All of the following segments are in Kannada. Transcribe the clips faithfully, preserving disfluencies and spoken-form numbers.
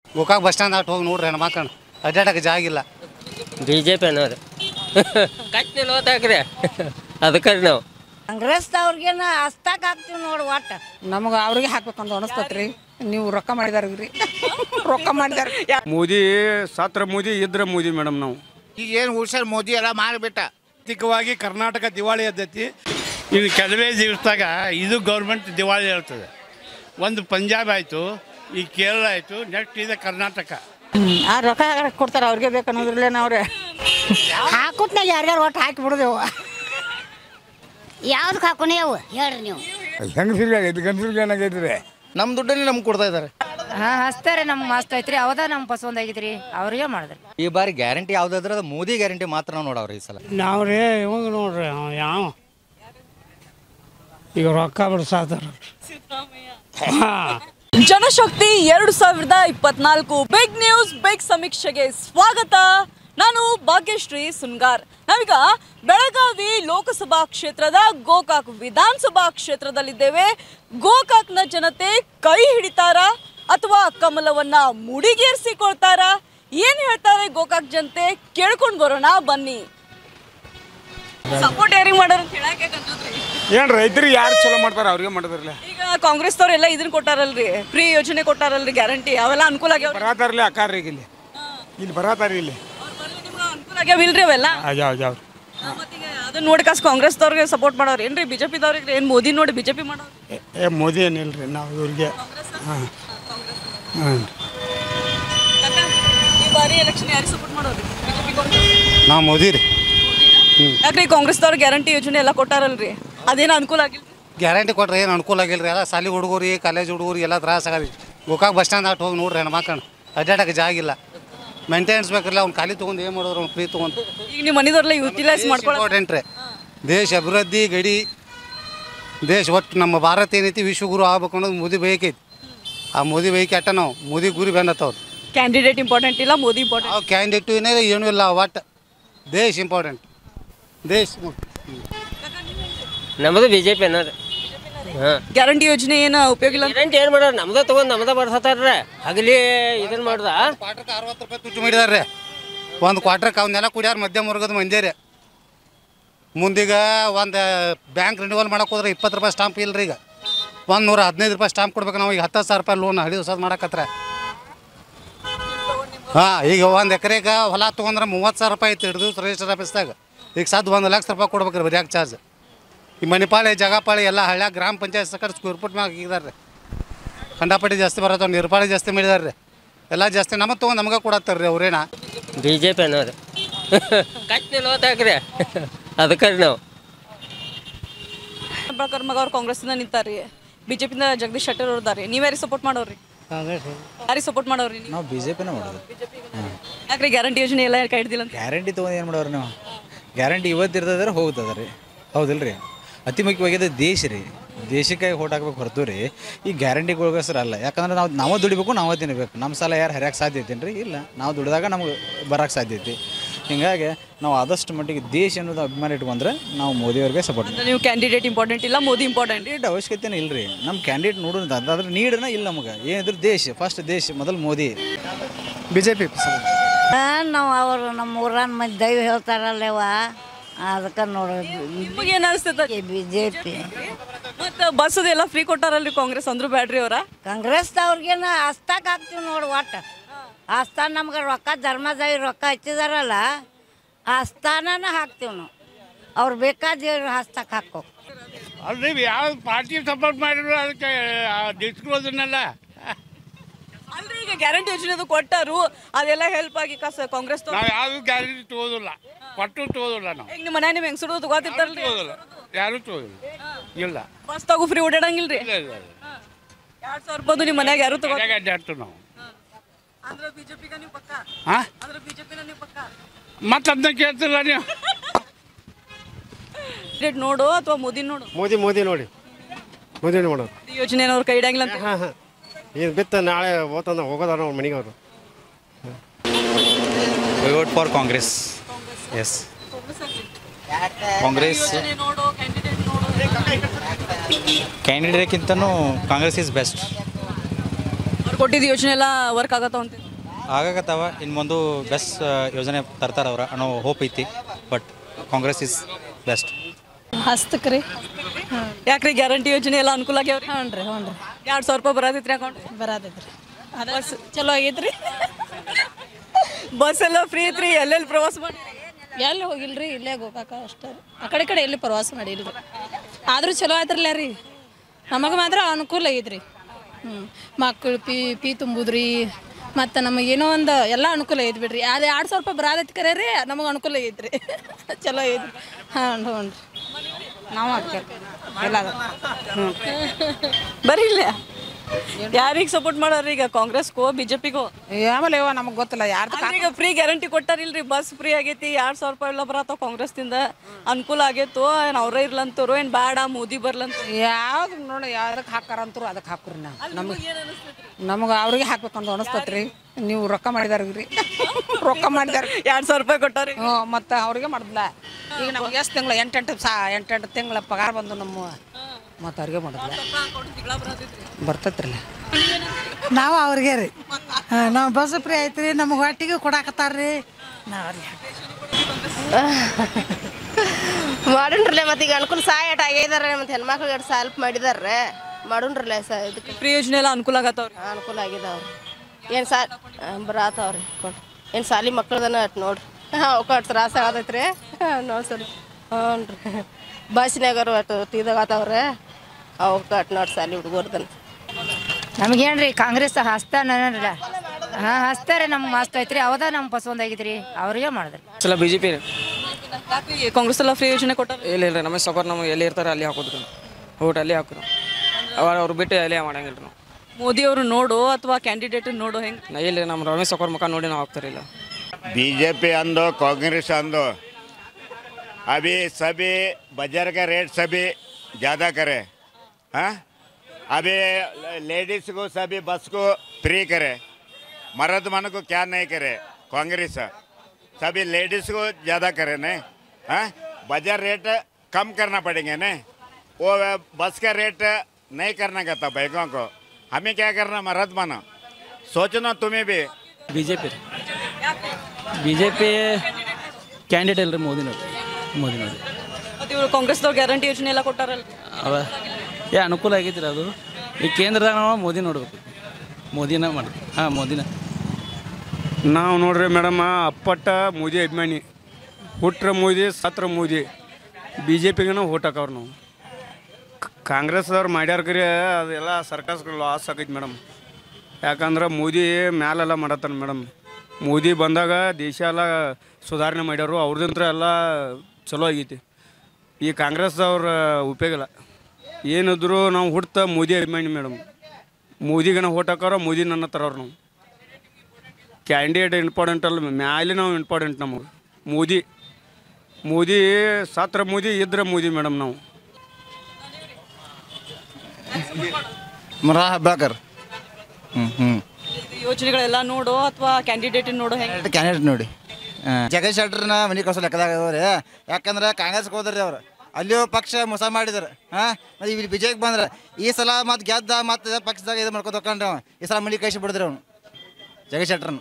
ಗೋಕಾಕ್ ಬಸ್ ಸ್ಟ್ಯಾಂಡ್ ಆಟ ಹೋಗಿ ನೋಡ್ರಿ ಹೆಣ್ಮಕ್ಳು ಅಡ್ಡಾಡಕ್ಕೆ ಜಾಗಿಲ್ಲ. ಬಿ ಜೆ ಪಿ ಅನ್ನೋರು ಕಟ್ಟಿ ಓದಾಕ್ರಿ ಅದಕ್ಕೆ ನಾವು ಕಾಂಗ್ರೆಸ್ದವ್ರಿಗೇನ ಹಸ್ತಾಕ್ ಹಾಕ್ತೀವಿ ನೋಡಿ ಒಟ್ಟು ನಮಗೆ ಅವ್ರಿಗೆ ಹಾಕ್ಬೇಕಂತ ಅನಿಸ್ತತ್ರಿ. ನೀವು ರೊಕ್ಕ ಮಾಡಿದಾರ್ರಿ ರೊಕ್ಕ ಮಾಡಿದಾರ. ಮೋದಿ ಸತ್ರ ಮೋದಿ ಇದ್ರ ಮೋದಿ ಮೇಡಮ್ ನಾವು ಈಗ ಏನು ಉಳ್ಸರ್ ಮೋದಿ ಎಲ್ಲ ಮಾಡಿಬಿಟ್ಟ. ಆರ್ಥಿಕವಾಗಿ ಕರ್ನಾಟಕ ದಿವಾಳಿ ಎದ್ದೈತಿ. ಇನ್ನು ಕೆಲವೇ ದಿವಸದಾಗ ಇದು ಗೌರ್ಮೆಂಟ್ ದಿವಾಳಿ ಹೇಳ್ತದೆ. ಒಂದು ಪಂಜಾಬ್ ಆಯಿತು, ಈ ಕೇರಳ ಆಯಿತು, ನೆಕ್ಸ್ಟ್ ಇದೆ ಕರ್ನಾಟಕ. ಆ ರೊಕ್ಕ ಕೊಡ್ತಾರ ಅವ್ರಿಗೆ ಬೇಕನ್ನೋದ್ರಲ್ಲೇನ ಅವ್ರೆ ಹಾಕುತ್ನಾಗ ಯಾರ್ಯಾರು ಒಟ್ಟು ಹಾಕಿ ಬಿಡೋದೇವು. ಯಾವ್ದಕ್ಕೆ ಹಾಕೋನೇವು ಹೇಳ್ರಿ ನೀವು. ಹೆಂಗಸರಿಗೆ ಆಗೈತಿ, ಗಂಡಸರಿಗೆ ಏನಾಗೈತ್ರಿ? ನಮ್ಮ ದುಡ್ಡನ್ನೇ ನಮ್ಗೆ ಕೊಡ್ತಾ ಇದ್ದಾರೆ. ಹಾಂ ಹಚ್ತಾರೆ, ನಮ್ಗೆ ಮಸ್ತ್ ಐತ್ರಿ. ಅವದ ನಮ್ಗೆ ಪಸಂದ್ ಆಗೈತ್ರಿ, ಅವ್ರಿಗೆ ಮಾಡಿದ್ರಿ. ಈ ಬಾರಿ ಗ್ಯಾರಂಟಿ ಯಾವ್ದಾದ್ರೆ ಅದು ಮೋದಿ ಗ್ಯಾರಂಟಿ ಮಾತ್ರ ನಾವು ನೋಡವ್ರಿ ಈ ಸಲ. ನಾವು ರೀ ಇವಾಗ ನೋಡ್ರಿ ಯಾವ ಈಗ ರೊಕ್ಕ ಬಿಡ್ಸಾತಾರ. ಜನಶಕ್ತಿ ಎರಡು ಸಾವಿರದ ಇಪ್ಪತ್ನಾಲ್ಕು ಬಿಗ್ ನ್ಯೂಸ್ ಬಿಗ್ ಸಮೀಕ್ಷೆಗೆ ಸ್ವಾಗತ. ನಾನು ಭಾಗ್ಯಶ್ರೀ ಸುನ್ಗಾರ್. ನಾವೀಗ ಬೆಳಗಾವಿ ಲೋಕಸಭಾ ಕ್ಷೇತ್ರದ ಗೋಕಾಕ್ ವಿಧಾನಸಭಾ ಕ್ಷೇತ್ರದಲ್ಲಿದ್ದೇವೆ. ಗೋಕಾಕ್ನ ಜನತೆ ಕೈ ಹಿಡಿತಾರಾ ಅಥವಾ ಕಮಲವನ್ನ ಮುಡಿಗೇರಿಸಿಕೊಳ್ತಾರಾ? ಏನ್ ಹೇಳ್ತಾರೆ ಗೋಕಾಕ್ ಜನತೆ ಕೇಳ್ಕೊಂಡು ಬರೋಣ ಬನ್ನಿ. ಸಪೋರ್ಟ್ ಯಾರಿಗೆ ಮಾಡೋರು ಅಂತ ಹೇಳಕ್ಕೆ ಏನು ರೈತರಿಗೆ ಯಾರು ಚಲೋ ಮಾಡ್ತಾರೆ ಅವ್ರಿಗೆ ಮಾಡಿದ್ರಲ್ಲ. ಈಗ ಕಾಂಗ್ರೆಸ್ದವ್ರೆಲ್ಲ ಇದನ್ನ ಕೊಟ್ಟಾರಲ್ರಿ, ಫ್ರೀ ಯೋಜನೆ ಕೊಟ್ಟಾರಲ್ರಿ, ಗ್ಯಾರಂಟಿ ಅವೆಲ್ಲ ಅನುಕೂಲ ಆಗ್ಯಾವ. ಬರತಾರಲಿ ಅಕ್ಕಾರ್ರಿಗೆ ಇಲ್ಲಿ ಇಲ್ಲಿ ಬರತಾರ ಇಲ್ಲಿ ಅನುಕೂಲ ಆಗ್ಯಾವಿಲ್ರಿ ಅವೆಲ್ಲ. ಯಾವ್ದು ಅದನ್ನ ನೋಡಿ ಕಾಸು ಕಾಂಗ್ರೆಸ್ದವ್ರಿಗೆ ಸಪೋರ್ಟ್ ಮಾಡೋರು ಏನ್ರಿ ಬಿಜೆಪಿದವ್ರಿಗೆ? ಏನು ಮೋದಿ ನೋಡಿ ಬಿಜೆಪಿ ಮಾಡೋರು? ಏ ಮೋದಿ ಏನಿಲ್ರಿ, ನಾವು ಇವ್ರಿಗೆ ಹಾಂ ಹಾಂ ಈ ಬಾರಿ ಎಲೆಕ್ಷನ್ ಯಾರಿಗೆ ಸಪೋರ್ಟ್ ಮಾಡೋರು? ಬಿಜೆಪಿ ನಾವು ಮೋದಿ ರೀ. ಯಾಕ್ರಿ ಕಾಂಗ್ರೆಸ್ದವ್ರು ಗ್ಯಾರಂಟಿ ಯೋಜನೆ ಎಲ್ಲ ಕೊಟ್ಟಾರಲ್ರಿ, ಅದೇನು ಅನುಕೂಲ ಆಗಿಲ್ಲ? ಗ್ಯಾರಂಟಿ ಕೊಟ್ರೆ ಏನು ಅನುಕೂಲ ಆಗಿಲ್ಲ ರೀ. ಎಲ್ಲ ಶಾಲೆ ಹುಡುಗರಿಗೆ ಕಾಲೇಜ್ ಹುಡುಗರಿಗೆ ಎಲ್ಲ ತ್ರಾಸ ಆಗದಿ. ಗೋಕಾಕ್ ಬಸ್ ಸ್ಟ್ಯಾಂಡ್ ಆಟ ಹೋಗಿ ನೋಡ್ರಿ ಹೆಣ್ಮಕ್ಳು ಅಡ್ಡಾಡಕ್ಕೆ ಜಾಗಿಲ್ಲ. ಮೇಂಟೆನೆನ್ಸ್ ಬೇಕಿಲ್ಲ. ಅವ್ನು ಖಾಲಿ ತೊಗೊಂಡು ಏನು ಮಾಡೋರು, ಅವ್ನು ಫ್ರೀ ತೊಗೊಂಡು. ಈಗ ನಿಮ್ಮ ಮನೆದವ್ರೆಲ್ಲ ಯುಟಿಲೈಸ್ ಮಾಡ್ಕೊಳ್ಳೋ ಇಂಪಾರ್ಟೆಂಟ್ ರೀ. ದೇಶ ಅಭಿವೃದ್ಧಿ ಗಡಿ ದೇಶ ಒಟ್ಟು ನಮ್ಮ ಭಾರತ ಏನೈತಿ ವಿಶ್ವಗುರು ಆಗ್ಬೇಕು ಅನ್ನೋದು ಮೋದಿ ಬಯಕೈತಿ. ಆ ಮೋದಿ ಬಯಕೆ ಅಟ್ಟ ನಾವು ಮೋದಿ ಗುರಿ ಬೆನ್ನತ್ತವ್ರು. ಕ್ಯಾಂಡಿಡೇಟ್ ಇಂಪಾರ್ಟೆಂಟ್ ಇಲ್ಲ, ಮೋದಿ ಇಂಪಾರ್ಟೆಂಟ್. ಅವು ಕ್ಯಾಂಡಿಡೇಟು ಏನೇ ಏನೂ ಇಲ್ಲ, ಒಟ್ಟು ದೇಶ ಇಂಪಾರ್ಟೆಂಟ್. ದೇಶ ನಮ್ಮದು ಬಿ ಜೆ ಪಿ ಅನ್ನೋದು. ಹಾಂ ಗ್ಯಾರಂಟಿ ಯೋಜನೆ ಏನು ಉಪಯೋಗ ಇಲ್ಲ. ಗ್ಯಾರಂಟಿ ಏನು ಮಾಡೋರು? ನಮ್ದು ತೊಗೊಂಡು ನಮ್ದು ಬರ್ಸತ್ತಾರ್ರೆ ಹಗಲಿ ಇದನ್ನು ಮಾಡ್ದ. ಕ್ವಾಟ್ರಕ್ಕೆ ಅರವತ್ತು ರೂಪಾಯಿ ತುಚ್ಚು ಮಾಡಿದಾರೆ ರೀ. ಒಂದು ಕ್ವಾಟ್ರಕ್ಕೆ ಅವನ್ನೆಲ್ಲ ಕುಡಿಯಾರ ಮಧ್ಯಮ ವರ್ಗದ ಮಂದಿ ರೀ. ಮುಂದೀಗ ಒಂದು ಬ್ಯಾಂಕ್ ರಿನ್ಯೂವಲ್ ಮಾಡಕ್ಕೆ ಹೋದ್ರೆ ಇಪ್ಪತ್ತು ರೂಪಾಯಿ ಸ್ಟಾಂಪ್ ಇಲ್ಲ ರೀ. ಈಗ ಒಂದು ನೂರ ಹದಿನೈದು ರೂಪಾಯಿ ಸ್ಟಾಂಪ್ ಕೊಡ್ಬೇಕು ನಾವು. ಈಗ ಹತ್ತು ಸಾವಿರ ರೂಪಾಯಿ ಲೋನ್ ಹಡಿ ಹೊಸದು ಮಾಡಕತ್ರ. ಹಾಂ ಈಗ ಒಂದು ಎಕರೆಗೆ ಹೊಲ ತೊಗೊಂಡ್ರೆ ಮೂವತ್ತು ಸಾವಿರ ರೂಪಾಯಿ ಐತಿ ಹಿಡಿದು ರಿಜಿಸ್ಟರ್ ಆಫೀಸ್ದಾಗ. ಈಗ ಸದ್ದು ಒಂದು ಲಕ್ಷ ರೂಪಾಯಿ ಕೊಡ್ಬೇಕ್ರಿ ಬರೀ ಯಾಕೆ ಚಾರ್ಜ್. ಈ ಮನಿಪಾಳಿ ಜಗಪಾಳಿ ಎಲ್ಲ ಹಳ್ಳ್ಯಾಗ ಗ್ರಾಮ ಪಂಚಾಯತ್ ಸಕಟ್ ಸ್ಕ್ವೇರ್ ಫುಟ್ ಮ್ಯಾಗ ಹಾಕಿದಾರೆ ರೀ. ಖಂಡಾಪಟ್ಟಿ ಜಾಸ್ತಿ ಬರತ್ತವ, ನಿರ್ಪಾಳಿ ಜಾಸ್ತಿ ಮಾಡಿದಾರೆ ರೀ. ಎಲ್ಲ ಜಾಸ್ತಿ ನಮಗೆ ತೊಗೊಂಡು ನಮ್ಗೆ ಕೊಡತ್ತಾರ ರೀ ಅವ್ರೇನ. ಬಿ ಜೆ ಪಿ ಅನ್ನೋರು ಕಟ್ಟಿ ಓದಾಕ್ರಿ ಅದಕ್ಕೆ ನಾವು ಪ್ರಭಾಕರ್ ಮಗ ಅವ್ರು ಕಾಂಗ್ರೆಸ್ನ ನಿಂತಾರ್ರಿ, ಬಿಜೆಪಿಯಿಂದ ಜಗದೀಶ್ ಶೆಟ್ಟರ್ ಅವ್ರು ಇದಾರೆ. ನೀವು ಯಾರಿಗೆ ಸಪೋರ್ಟ್ ಮಾಡೋರಿ? ಯಾರಿಗೆ ಸಪೋರ್ಟ್ ಮಾಡೋರಿ? ನಾವು ಬಿ ಜೆ ಪಿನ ಮಾಡೋದು. ಯಾಕ್ರಿ ಗ್ಯಾರಂಟಿ ಯೋಜನೆ ಎಲ್ಲ ಕೈ ಹಿಡ್ದಿಲ್ಲ ಅಂತ? ಗ್ಯಾರಂಟಿ ತೊಗೊಂಡು ಏನು ಮಾಡೋರು ನಾವು? ಗ್ಯಾರಂಟಿ ಇವತ್ತು ಇರ್ತದ್ರೆ ಹೋಗ್ತದ ರೀ, ಹೌದಿಲ್ಲ ರೀ? ಅತಿ ಮುಖ್ಯವಾಗಿದೆ ದೇಶ ರೀ. ದೇಶಕ್ಕೆ ಓಟ್ ಹಾಕ್ಬೇಕು ಹೊರತು ರೀ ಈ ಗ್ಯಾರಂಟಿಗೋಸ್ಕರ ಅಲ್ಲ. ಯಾಕಂದ್ರೆ ನಾವು ನಾವು ದುಡಿಬೇಕು, ನಾವೇ ತಿನ್ನಬೇಕು. ನಮ್ಮ ಸಾಲ ಯಾರು ಹರಿಯಕ್ಕೆ ಸಾಧ್ಯ ಐತೇನು ರೀ? ಇಲ್ಲ, ನಾವು ದುಡಿದಾಗ ನಮ್ಗೆ ಬರೋಕ್ಕೆ ಸಾಧ್ಯ ಐತಿ. ಹಿಂಗಾಗಿ ನಾವು ಆದಷ್ಟು ಮಟ್ಟಿಗೆ ದೇಶ ಅನ್ನೋದು ಅಭಿಮಾನ ಇಟ್ಕೊಂಡ್ರೆ ನಾವು ಮೋದಿಯವ್ರಿಗೆ ಸಪೋರ್ಟ್ ಮಾಡ್ತೀವಿ. ನೀವು ಕ್ಯಾಂಡಿಡೇಟ್ ಇಂಪಾರ್ಟೆಂಟ್ ಇಲ್ಲ, ಮೋದಿ ಇಂಪಾರ್ಟೆಂಟ್? ಕ್ಯಾಂಡಿಡೇಟ್ ಅವಶ್ಯಕತೆನೇ ಇಲ್ಲ ರೀ. ನಮ್ಮ ಕ್ಯಾಂಡಿಡೇಟ್ ನೋಡೋದು ಅದಾದ್ರೆ ನೀಡನ ಇಲ್ಲ ನಮಗೆ. ಏನಿದ್ರು ದೇಶ ಫಸ್ಟ್, ದೇಶ ಮೊದಲು, ಮೋದಿ. ಬಿ ಜೆ ಪಿ ನಾವು ಅವರು ನಮ್ಮ ಊರನ್ನ ಮಂದಿ ದೈವ ಹೇಳ್ತಾರಲ್ಲವ, ಅದಕ್ಕೆ ನೋಡೋದು ನಿಮಗೆ ಏನು ಅನಿಸ್ತದೆ? B J P. ಮತ್ತು ಬಸ್ಸದು ಎಲ್ಲ ಫ್ರೀ ಕೊಟ್ಟಾರಲ್ರಿ ಕಾಂಗ್ರೆಸ್ ಅಂದ್ರು ಬ್ಯಾಡ್ರಿ ಅವರ? ಕಾಂಗ್ರೆಸ್ದವ್ರಿಗೇನ ಹಸ್ತಾಕ್ ಹಾಕ್ತೀವಿ ನೋಡಿ ಒಟ್ಟು. ಆ ಸ್ಥಾನ ನಮ್ಗೆ ರೊಕ್ಕ ಧರ್ಮದವಿ ರೊಕ್ಕ ಹಚ್ಚಿದಾರಲ್ಲ, ಆ ಸ್ಥಾನನ ಹಾಕ್ತೀವಿ ನಾವು. ಅವ್ರು ಬೇಕಾದ ಹಸ್ತಾಕ್ ಹಾಕೋ. ಅಲ್ರಿ ಯಾವ ಪಾರ್ಟಿ ಸಪೋರ್ಟ್ ಮಾಡಿದ್ರು ಅದಕ್ಕೆ ಡಿಸ್ಕ್ಲೋಸನ್ನೆಲ್ಲ. ಅಂದ್ರೆ ಈಗ ಗ್ಯಾರಂಟಿ ಯೋಜನೆ ಕೊಟ್ಟಾರು, ಅದೆಲ್ಲ ಹೆಲ್ಪ್ ಆಗಿ ಕಾಸ ಕಾಂಗ್ರೆಸ್ ನಾವು ಯಾವುದು ಗ್ಯಾರಂಟಿ ತಗೋದಿಲ್ಲ, ಕೊಟ್ಟು ತಗೋದಿಲ್ಲ ನಾವು. ಈಗ ನಿಮ್ಮ ಮನೆ ನಿಮ್ಮ ಹೆಂಗಸರು ತಗೋತಿರ್ತಾರಲ್ರಿ? ಯಾರು ತಗೋದಿಲ್ಲ, ಇಲ್ಲ. ಬಸ್ ತಗೋ ಫ್ರೀ ಓಡಾಡಂಗಿಲ್ರಿ? ಇಲ್ಲ ಇಲ್ಲ ಎರಡು ಸಾವಿರ ರೂಪಾಯಿ ನಿಮ್ಮ ಮನ್ಯಾಗ ಯಾರು ತಗೋ ಅಡ್ಡಾಡ್ತು ನಾವು. ಅಂದ್ರೆ ಬಿಜೆಪಿಗ ನೀವು ಪಕ್ಕ? ಹಾಂ, ಅಂದ್ರೆ ಬಿಜೆಪಿನ ನೀವು ಪಕ್ಕ? ಮತ್ತೆ ಅದನ್ನ ಕೇಳ್ತಿಲ್ಲ ನೀವು. ನೋಡು ಅಥವಾ ಮೋದಿ ನೋಡು? ಮೋದಿ ಮೋದಿ ನೋಡಿ ಮೋದಿ ನೋಡೋದು. ಈ ಯೋಜನೆ ಅವ್ರ ಕೈ ಇಡಂಗಿಲ್ಲ ಅಂತ? ಹಾಂ ಹಾಂ ಇದು ಬಿತ್ತು ನಾಳೆ ಓದ್ತಂದ ಹೋಗೋದಾರ ಅವ್ರ ಮನೆಗೆ ಅವರು. We vote for Congress. Yes, Congress ಕ್ಯಾಂಡಿಡೇಟ್ಗಿಂತನೂ ಕಾಂಗ್ರೆಸ್ ಈಸ್ ಬೆಸ್ಟ್. ಕೊಟ್ಟಿದ್ದ ಯೋಜನೆ ಎಲ್ಲ ವರ್ಕ್ ಆಗತ್ತಾವ ಅಂತ ಆಗಾಗತ್ತವ ಇನ್ನು ಮುಂದೆ ಬೆಸ್ಟ್ ಯೋಜನೆ ತರ್ತಾರೆ ಅವ್ರ ಅನ್ನೋ ಹೋಪ್ ಐತಿ ಬಟ್ ಕಾಂಗ್ರೆಸ್ ಇಸ್ ಬೆಸ್ಟ್. ಹಸ್ತಕ್ಕೆ ರೀ ಯಾಕ್ರಿ ಗ್ಯಾರಂಟಿ ಯೋಜನೆ ಎಲ್ಲ ಅನುಕೂಲ ಆಗ್ಯಾವ್ರಿ? ಹ್ಞೂ ರೀ ಹ್ಞೂ ರೀ ಎರಡು ಸಾವಿರ ರೂಪಾಯಿ ಬರತೈತ್ರಿ ಅಕೌಂಟ್ ಬರತೈತೆ ರೀ ಅದ ಚಲೋ ಆಗೈತ್ರಿ. ಬಸ್ ಎಲ್ಲ ಫ್ರೀ ಐತ್ರಿ. ಎಲ್ಲೆಲ್ಲಿ ಪ್ರವಾಸ ಮಾಡಿ ಎಲ್ಲಿ ಹೋಗಿಲ್ರಿ ಇಲ್ಲೇ ಗೋಕಾಕ ಅಷ್ಟೇ ರೀ. ಆ ಕಡೆ ಕಡೆ ಎಲ್ಲಿ ಪ್ರವಾಸ ಮಾಡಿಲ್ರಿ. ಆದರೂ ಚಲೋ ಆಯ್ತ್ರಲ್ಲ ರೀ ನಮಗೆ ಮಾತ್ರ ಅನುಕೂಲ ಆಗೈತ್ರಿ. ಹ್ಞೂ ಮಕ್ಕಳು ಪಿ ಪಿ ತುಂಬುದ್ರಿ ಮತ್ತು ನಮಗೆ ಏನೋ ಒಂದು ಎಲ್ಲ ಅನುಕೂಲ ಐತಿ ಬಿಡ್ರಿ. ಅದು ಎರಡು ಸಾವಿರ ರೂಪಾಯಿ ಬರತೈತಿ ಕರೆ ರೀ ನಮಗೆ ಅನುಕೂಲ ಐತ್ರಿ. ಚಲೋ ಐತ್ರಿ. ಹಾಂ ಹ್ಞೂ ರೀ ನಾವು ಹಾಕ್ತೇವೆ ಎಲ್ಲ ಹ್ಞೂ ಬರೀ ಇಲ್ಲ ಯಾರಿಗೆ ಸಪೋರ್ಟ್ ಮಾಡೋರಿ ಈಗ? ಕಾಂಗ್ರೆಸ್ಗೋ ಬಿಜೆಪಿಗೋ? ಆಮೇಲೆ ಇವ ನಮಗೆ ಗೊತ್ತಿಲ್ಲ ಯಾರ್ದು ಈಗ ಫ್ರೀ ಗ್ಯಾರಂಟಿ ಕೊಟ್ಟಾರಿಲ್ರಿ. ಬಸ್ ಫ್ರೀ ಆಗೈತಿ. ಎರಡು ಸಾವಿರ ರೂಪಾಯಿ ಎಲ್ಲ ಬರತ್ತಾವ ಕಾಂಗ್ರೆಸ್ದಿಂದ. ಅನುಕೂಲ ಆಗೈತೋ ಏನು ಅವರೇ ಇರ್ಲಂತವ್ರು ಏನು ಬೇಡ ಮೋದಿ ಬರ್ಲಂತ? ಯಾವ್ದು ನೋಡಿ ಯಾವ್ದಕ್ಕೆ ಹಾಕಾರಂತರು ಅದಕ್ಕೆ ಹಾಕ್ರಿ ನಾವು. ನಮಗೆ ನಮಗೆ ಅವ್ರಿಗೆ ಹಾಕ್ಬೇಕಂತ ಅನಿಸ್ತೈತೆ ರೀ. ನೀವು ರೊಕ್ಕ ಮಾಡಿದಾರ್ರಿ ರೀ ರೊಕ್ಕ ಮಾಡಿದಾರ ಎರಡು ಸಾವಿರ ರೂಪಾಯಿ ಕೊಟ್ಟಾರಿ. ಹ್ಞೂ ಮತ್ತು ಅವ್ರಿಗೆ ಮಾಡಿದ್ಲ. ಈಗ ನಮ್ಗೆ ಎಷ್ಟು ತಿಂಗಳು ಎಂಟೆಂಟು ಸಾ ಎಂಟೆಂಟು ತಿಂಗಳ ಪಗಾರ ಬಂದು ನಮ್ಮ ಮತ್ತು ಅವ್ರಿಗೆ ಮಾಡಿದ್ಲ ಬರ್ತೈತ್ರಿ. ನಾವು ಅವ್ರಿಗೆ ರೀ ನಾವು ಬಸ್ ಫ್ರೀ ಐತ್ರಿ ನಮಗೆ ಹೊಟ್ಟಿಗೆ ಕೊಡಾಕತ್ತಾರ್ರಿ ನಾವು ಅವ್ರಿಗೆ ಮಾಡೋಣ್ರಲ್ಲ. ಮತ್ತು ಈಗ ಅನುಕೂಲ ಸಹಾಯ ಏಟ್ ಆಗಿದಾರೆ ಮತ್ತು ಹೆಣ್ಮಕ್ಳಿಗೆ ಎಷ್ಟು ಹೆಲ್ಪ್ ಮಾಡಿದಾರೆ ಮಾಡೋಣ್ರಲ್ಲ ಸ ಇದಕ್ಕೆ ಫ್ರೀ ಯೋಜನೆ ಎಲ್ಲ ಅನುಕೂಲ ಆಗತ್ತವ್ರಿ. ಅನುಕೂಲ ಆಗಿದಾವ್ರಿ. ಏನು ಸಾ ಬರತ್ತವ್ರಿ ಕೊಟ್ಟು ಏನು ಸಾಲಿ ಮಕ್ಕಳದನ ಅಟ್ ನೋಡ್ರಿ. ಹಾಂ ಅವಕ್ಕೆ ತ್ರಾಸ ಆಗತೈತೆ ರೀ. ಹಾಂ ನೋಡಿ ಸರಿ ಹ್ಞೂ ರೀ ಬಸ್ನಾಗರು ಅಟ್ಟು ತೀದಾಗತ್ತವ್ರೆ ಅವಕ್ಕೆ ಅಟ್ ನೋಡಿ ಸಾಲಿ ಹುಡುಗರ್ದನ. ನಮಗೇನು ರೀ ಕಾಂಗ್ರೆಸ್ ಹಸ್ತಾನಲ್ಲ ಹಾಂ ಹಸ್ತಾರೆ ನಮ್ಗೆ ಮಸ್ತ್ ಐತ್ರಿ. ಅವದ ನಮ್ಗೆ ಪಸಂದ್ ಆಗೈತ್ರಿ ಅವ್ರಿಗೆ ಮಾಡಿದ್ರಿ. ಸಲ ಬಿ ಜೆ ಪಿ ರೀ. ಕಾಂಗ್ರೆಸ್ ಎಲ್ಲ ಫ್ರೀ ಯೋಜನೆ ಕೊಟ್ಟಾರ? ಇಲ್ಲ ಇಲ್ಲ ನಮಗೆ ಸಪೋರ್ಟ್ ನಮ್ಗೆ ಎಲ್ಲಿ ಇರ್ತಾರೆ ಅಲ್ಲಿ ಹಾಕೋದ್ರಿ. ಓಟ್ ಅಲ್ಲಿ ಹಾಕೋದು ಅವ್ರು ಅವ್ರು ಬಿಟ್ಟು ಅಲ್ಲೇ ಮಾಡಂಗಿಲ್ಲ ನಾವು. ಮೋದಿ ಅವರು ನೋಡು ಅಥವಾ ಕ್ಯಾಂಡಿಡೇಟ್ ನೋಡು ಹೆಂಗೆ? ನಾ ಇಲ್ಲ ನಮ್ಮ ರಮೇಶ್ ಸಕೋರ್ ಮುಖ ನೋಡಿ ನಾವು ಹಾಕ್ತಾರಿಲ್ಲ. बीजेपी अंदो कांग्रेस अंदो अभी सभी बाजार का रेट सभी ज़्यादा करे। हाँ अभी लेडीज़ को सभी बस को फ्री करे, मर्द मन को क्या नहीं करे कांग्रेस। सभी लेडीज़ को ज़्यादा करे नहीं। हाँ बाजार रेट कम करना पड़ेंगे नहीं, वो बस का रेट नहीं करना कहता बैगों को। हमें क्या करना मर्द मानो सोचना तुम्हें भी। बीजेपी बीजेपी ಕ್ಯಾಂಡಿಡೇಟ್ ಅಲ್ರಿ ಮೋದಿನವ್ರು ಮೋದಿನವ್ರು ಮತ್ತು ಇವರು ಕಾಂಗ್ರೆಸ್ದವ್ರು ಗ್ಯಾರಂಟಿ ಯೋಜನೆ ಎಲ್ಲ ಕೊಟ್ಟಾರಲ್ಲ ಅವ ಏ ಅನುಕೂಲ ಆಗೈತಿ ಅದು. ಈ ಕೇಂದ್ರದಾಗ ನಾವು ಮೋದಿ ನೋಡ್ಬೇಕು. ಮೋದಿನ ಮಾಡಿ ಹಾಂ ಮೋದಿನ ನಾವು ನೋಡ್ರಿ ಮೇಡಮ್ ಅಪ್ಪಟ್ಟ ಮೋದಿ ಅಭಿಮಾನಿ. ಹುಟ್ರ ಮೋದಿ ಸತ್ರ ಮೋದಿ. ಬಿ ಜೆ ಪಿಗೆ ನಾವು ಓಟ್ ಹಾಕವ್ರು ನಾವು. ಕಾಂಗ್ರೆಸ್ದವ್ರು ಮಾಡ್ಯಾರ ಕರಿ ಅದೆಲ್ಲ ಸರ್ಕಸ್ಗಳು ಲಾಸ್ ಆಗೈತಿ ಮೇಡಮ್. ಯಾಕಂದ್ರೆ ಮೋದಿ ಮ್ಯಾಲೆಲ್ಲ ಮಾಡತ್ತಾನ ಮೇಡಮ್. ಮೋದಿ ಬಂದಾಗ ದೇಶ ಎಲ್ಲ ಸುಧಾರಣೆ ಮಾಡ್ಯಾರು. ಅವ್ರದಂತ್ರ ಎಲ್ಲ ಚಲೋ ಆಗೈತಿ. ಈ ಕಾಂಗ್ರೆಸ್ದವ್ರ ಉಪಯೋಗ ಇಲ್ಲ. ಏನಿದ್ರು ನಾವು ಹುಟ್ಟ ಮೋದಿ ಅಭಿಮಾನಿ ಮೇಡಮ್. ಮೋದಿಗೆ ನಾವು ಓಟ್ ಹಾಕೋರು ಮೋದಿ ನನ್ನ ತರೋರು ನಾವು. ಕ್ಯಾಂಡಿಡೇಟ್ ಇಂಪಾರ್ಟೆಂಟ್ ಅಲ್ಲ, ಮ್ಯಾಲೆ ನಾವು ಇಂಪಾರ್ಟೆಂಟ್ ನಮಗೆ. ಮೋದಿ ಮೋದಿ ಸತ್ರ ಮೋದಿ ಇದ್ರೆ ಮೋದಿ ಮೇಡಮ್. ನಾವು ಮರಾ ಹಬ್ಬಾಕರ್ ಹ್ಞೂ ಹ್ಞೂ ಯೋಜನೆಗಳೆಲ್ಲ ನೋಡು ಅಥವಾ ಕ್ಯಾಂಡಿಡೇಟ್ ನೋಡು ಹೆಂಗೆ? ಕ್ಯಾಂಡಿಡೇಟ್ ನೋಡಿ ಜಗದೀಶ್ ಶೆಟ್ಟರ್ನ ಮನೆ ಕಳ್ಸೋ ಲೆಕ್ಕದಾಗ ಅವ್ರಿ. ಯಾಕಂದ್ರೆ ಕಾಂಗ್ರೆಸ್ಗೆ ಹೋದ್ರಿ ಅವ್ರು, ಅಲ್ಲಿಯೂ ಪಕ್ಷ ಮೋಸ ಮಾಡಿದ್ರು. ಹಾಂ ಮತ್ತು ಇಲ್ಲಿ ಬಿ ಜೆ ಪಿಗೆ ಬಂದ್ರೆ ಈ ಸಲ ಮತ್ತು ಗೆದ್ದ ಮತ್ತು ಪಕ್ಷದಾಗ ಇದು ಮಾಡ್ಕೊತ ಹೋಗ್ಕೊಂಡ್ರಿ ಅವ್ನು. ಈ ಸಲ ಮನೆ ಕಳಿಸಿ ಬಿಡಿದ್ರಿ ಅವನು ಜಗದೀಶ್ ಶೆಟ್ಟರ್ನ.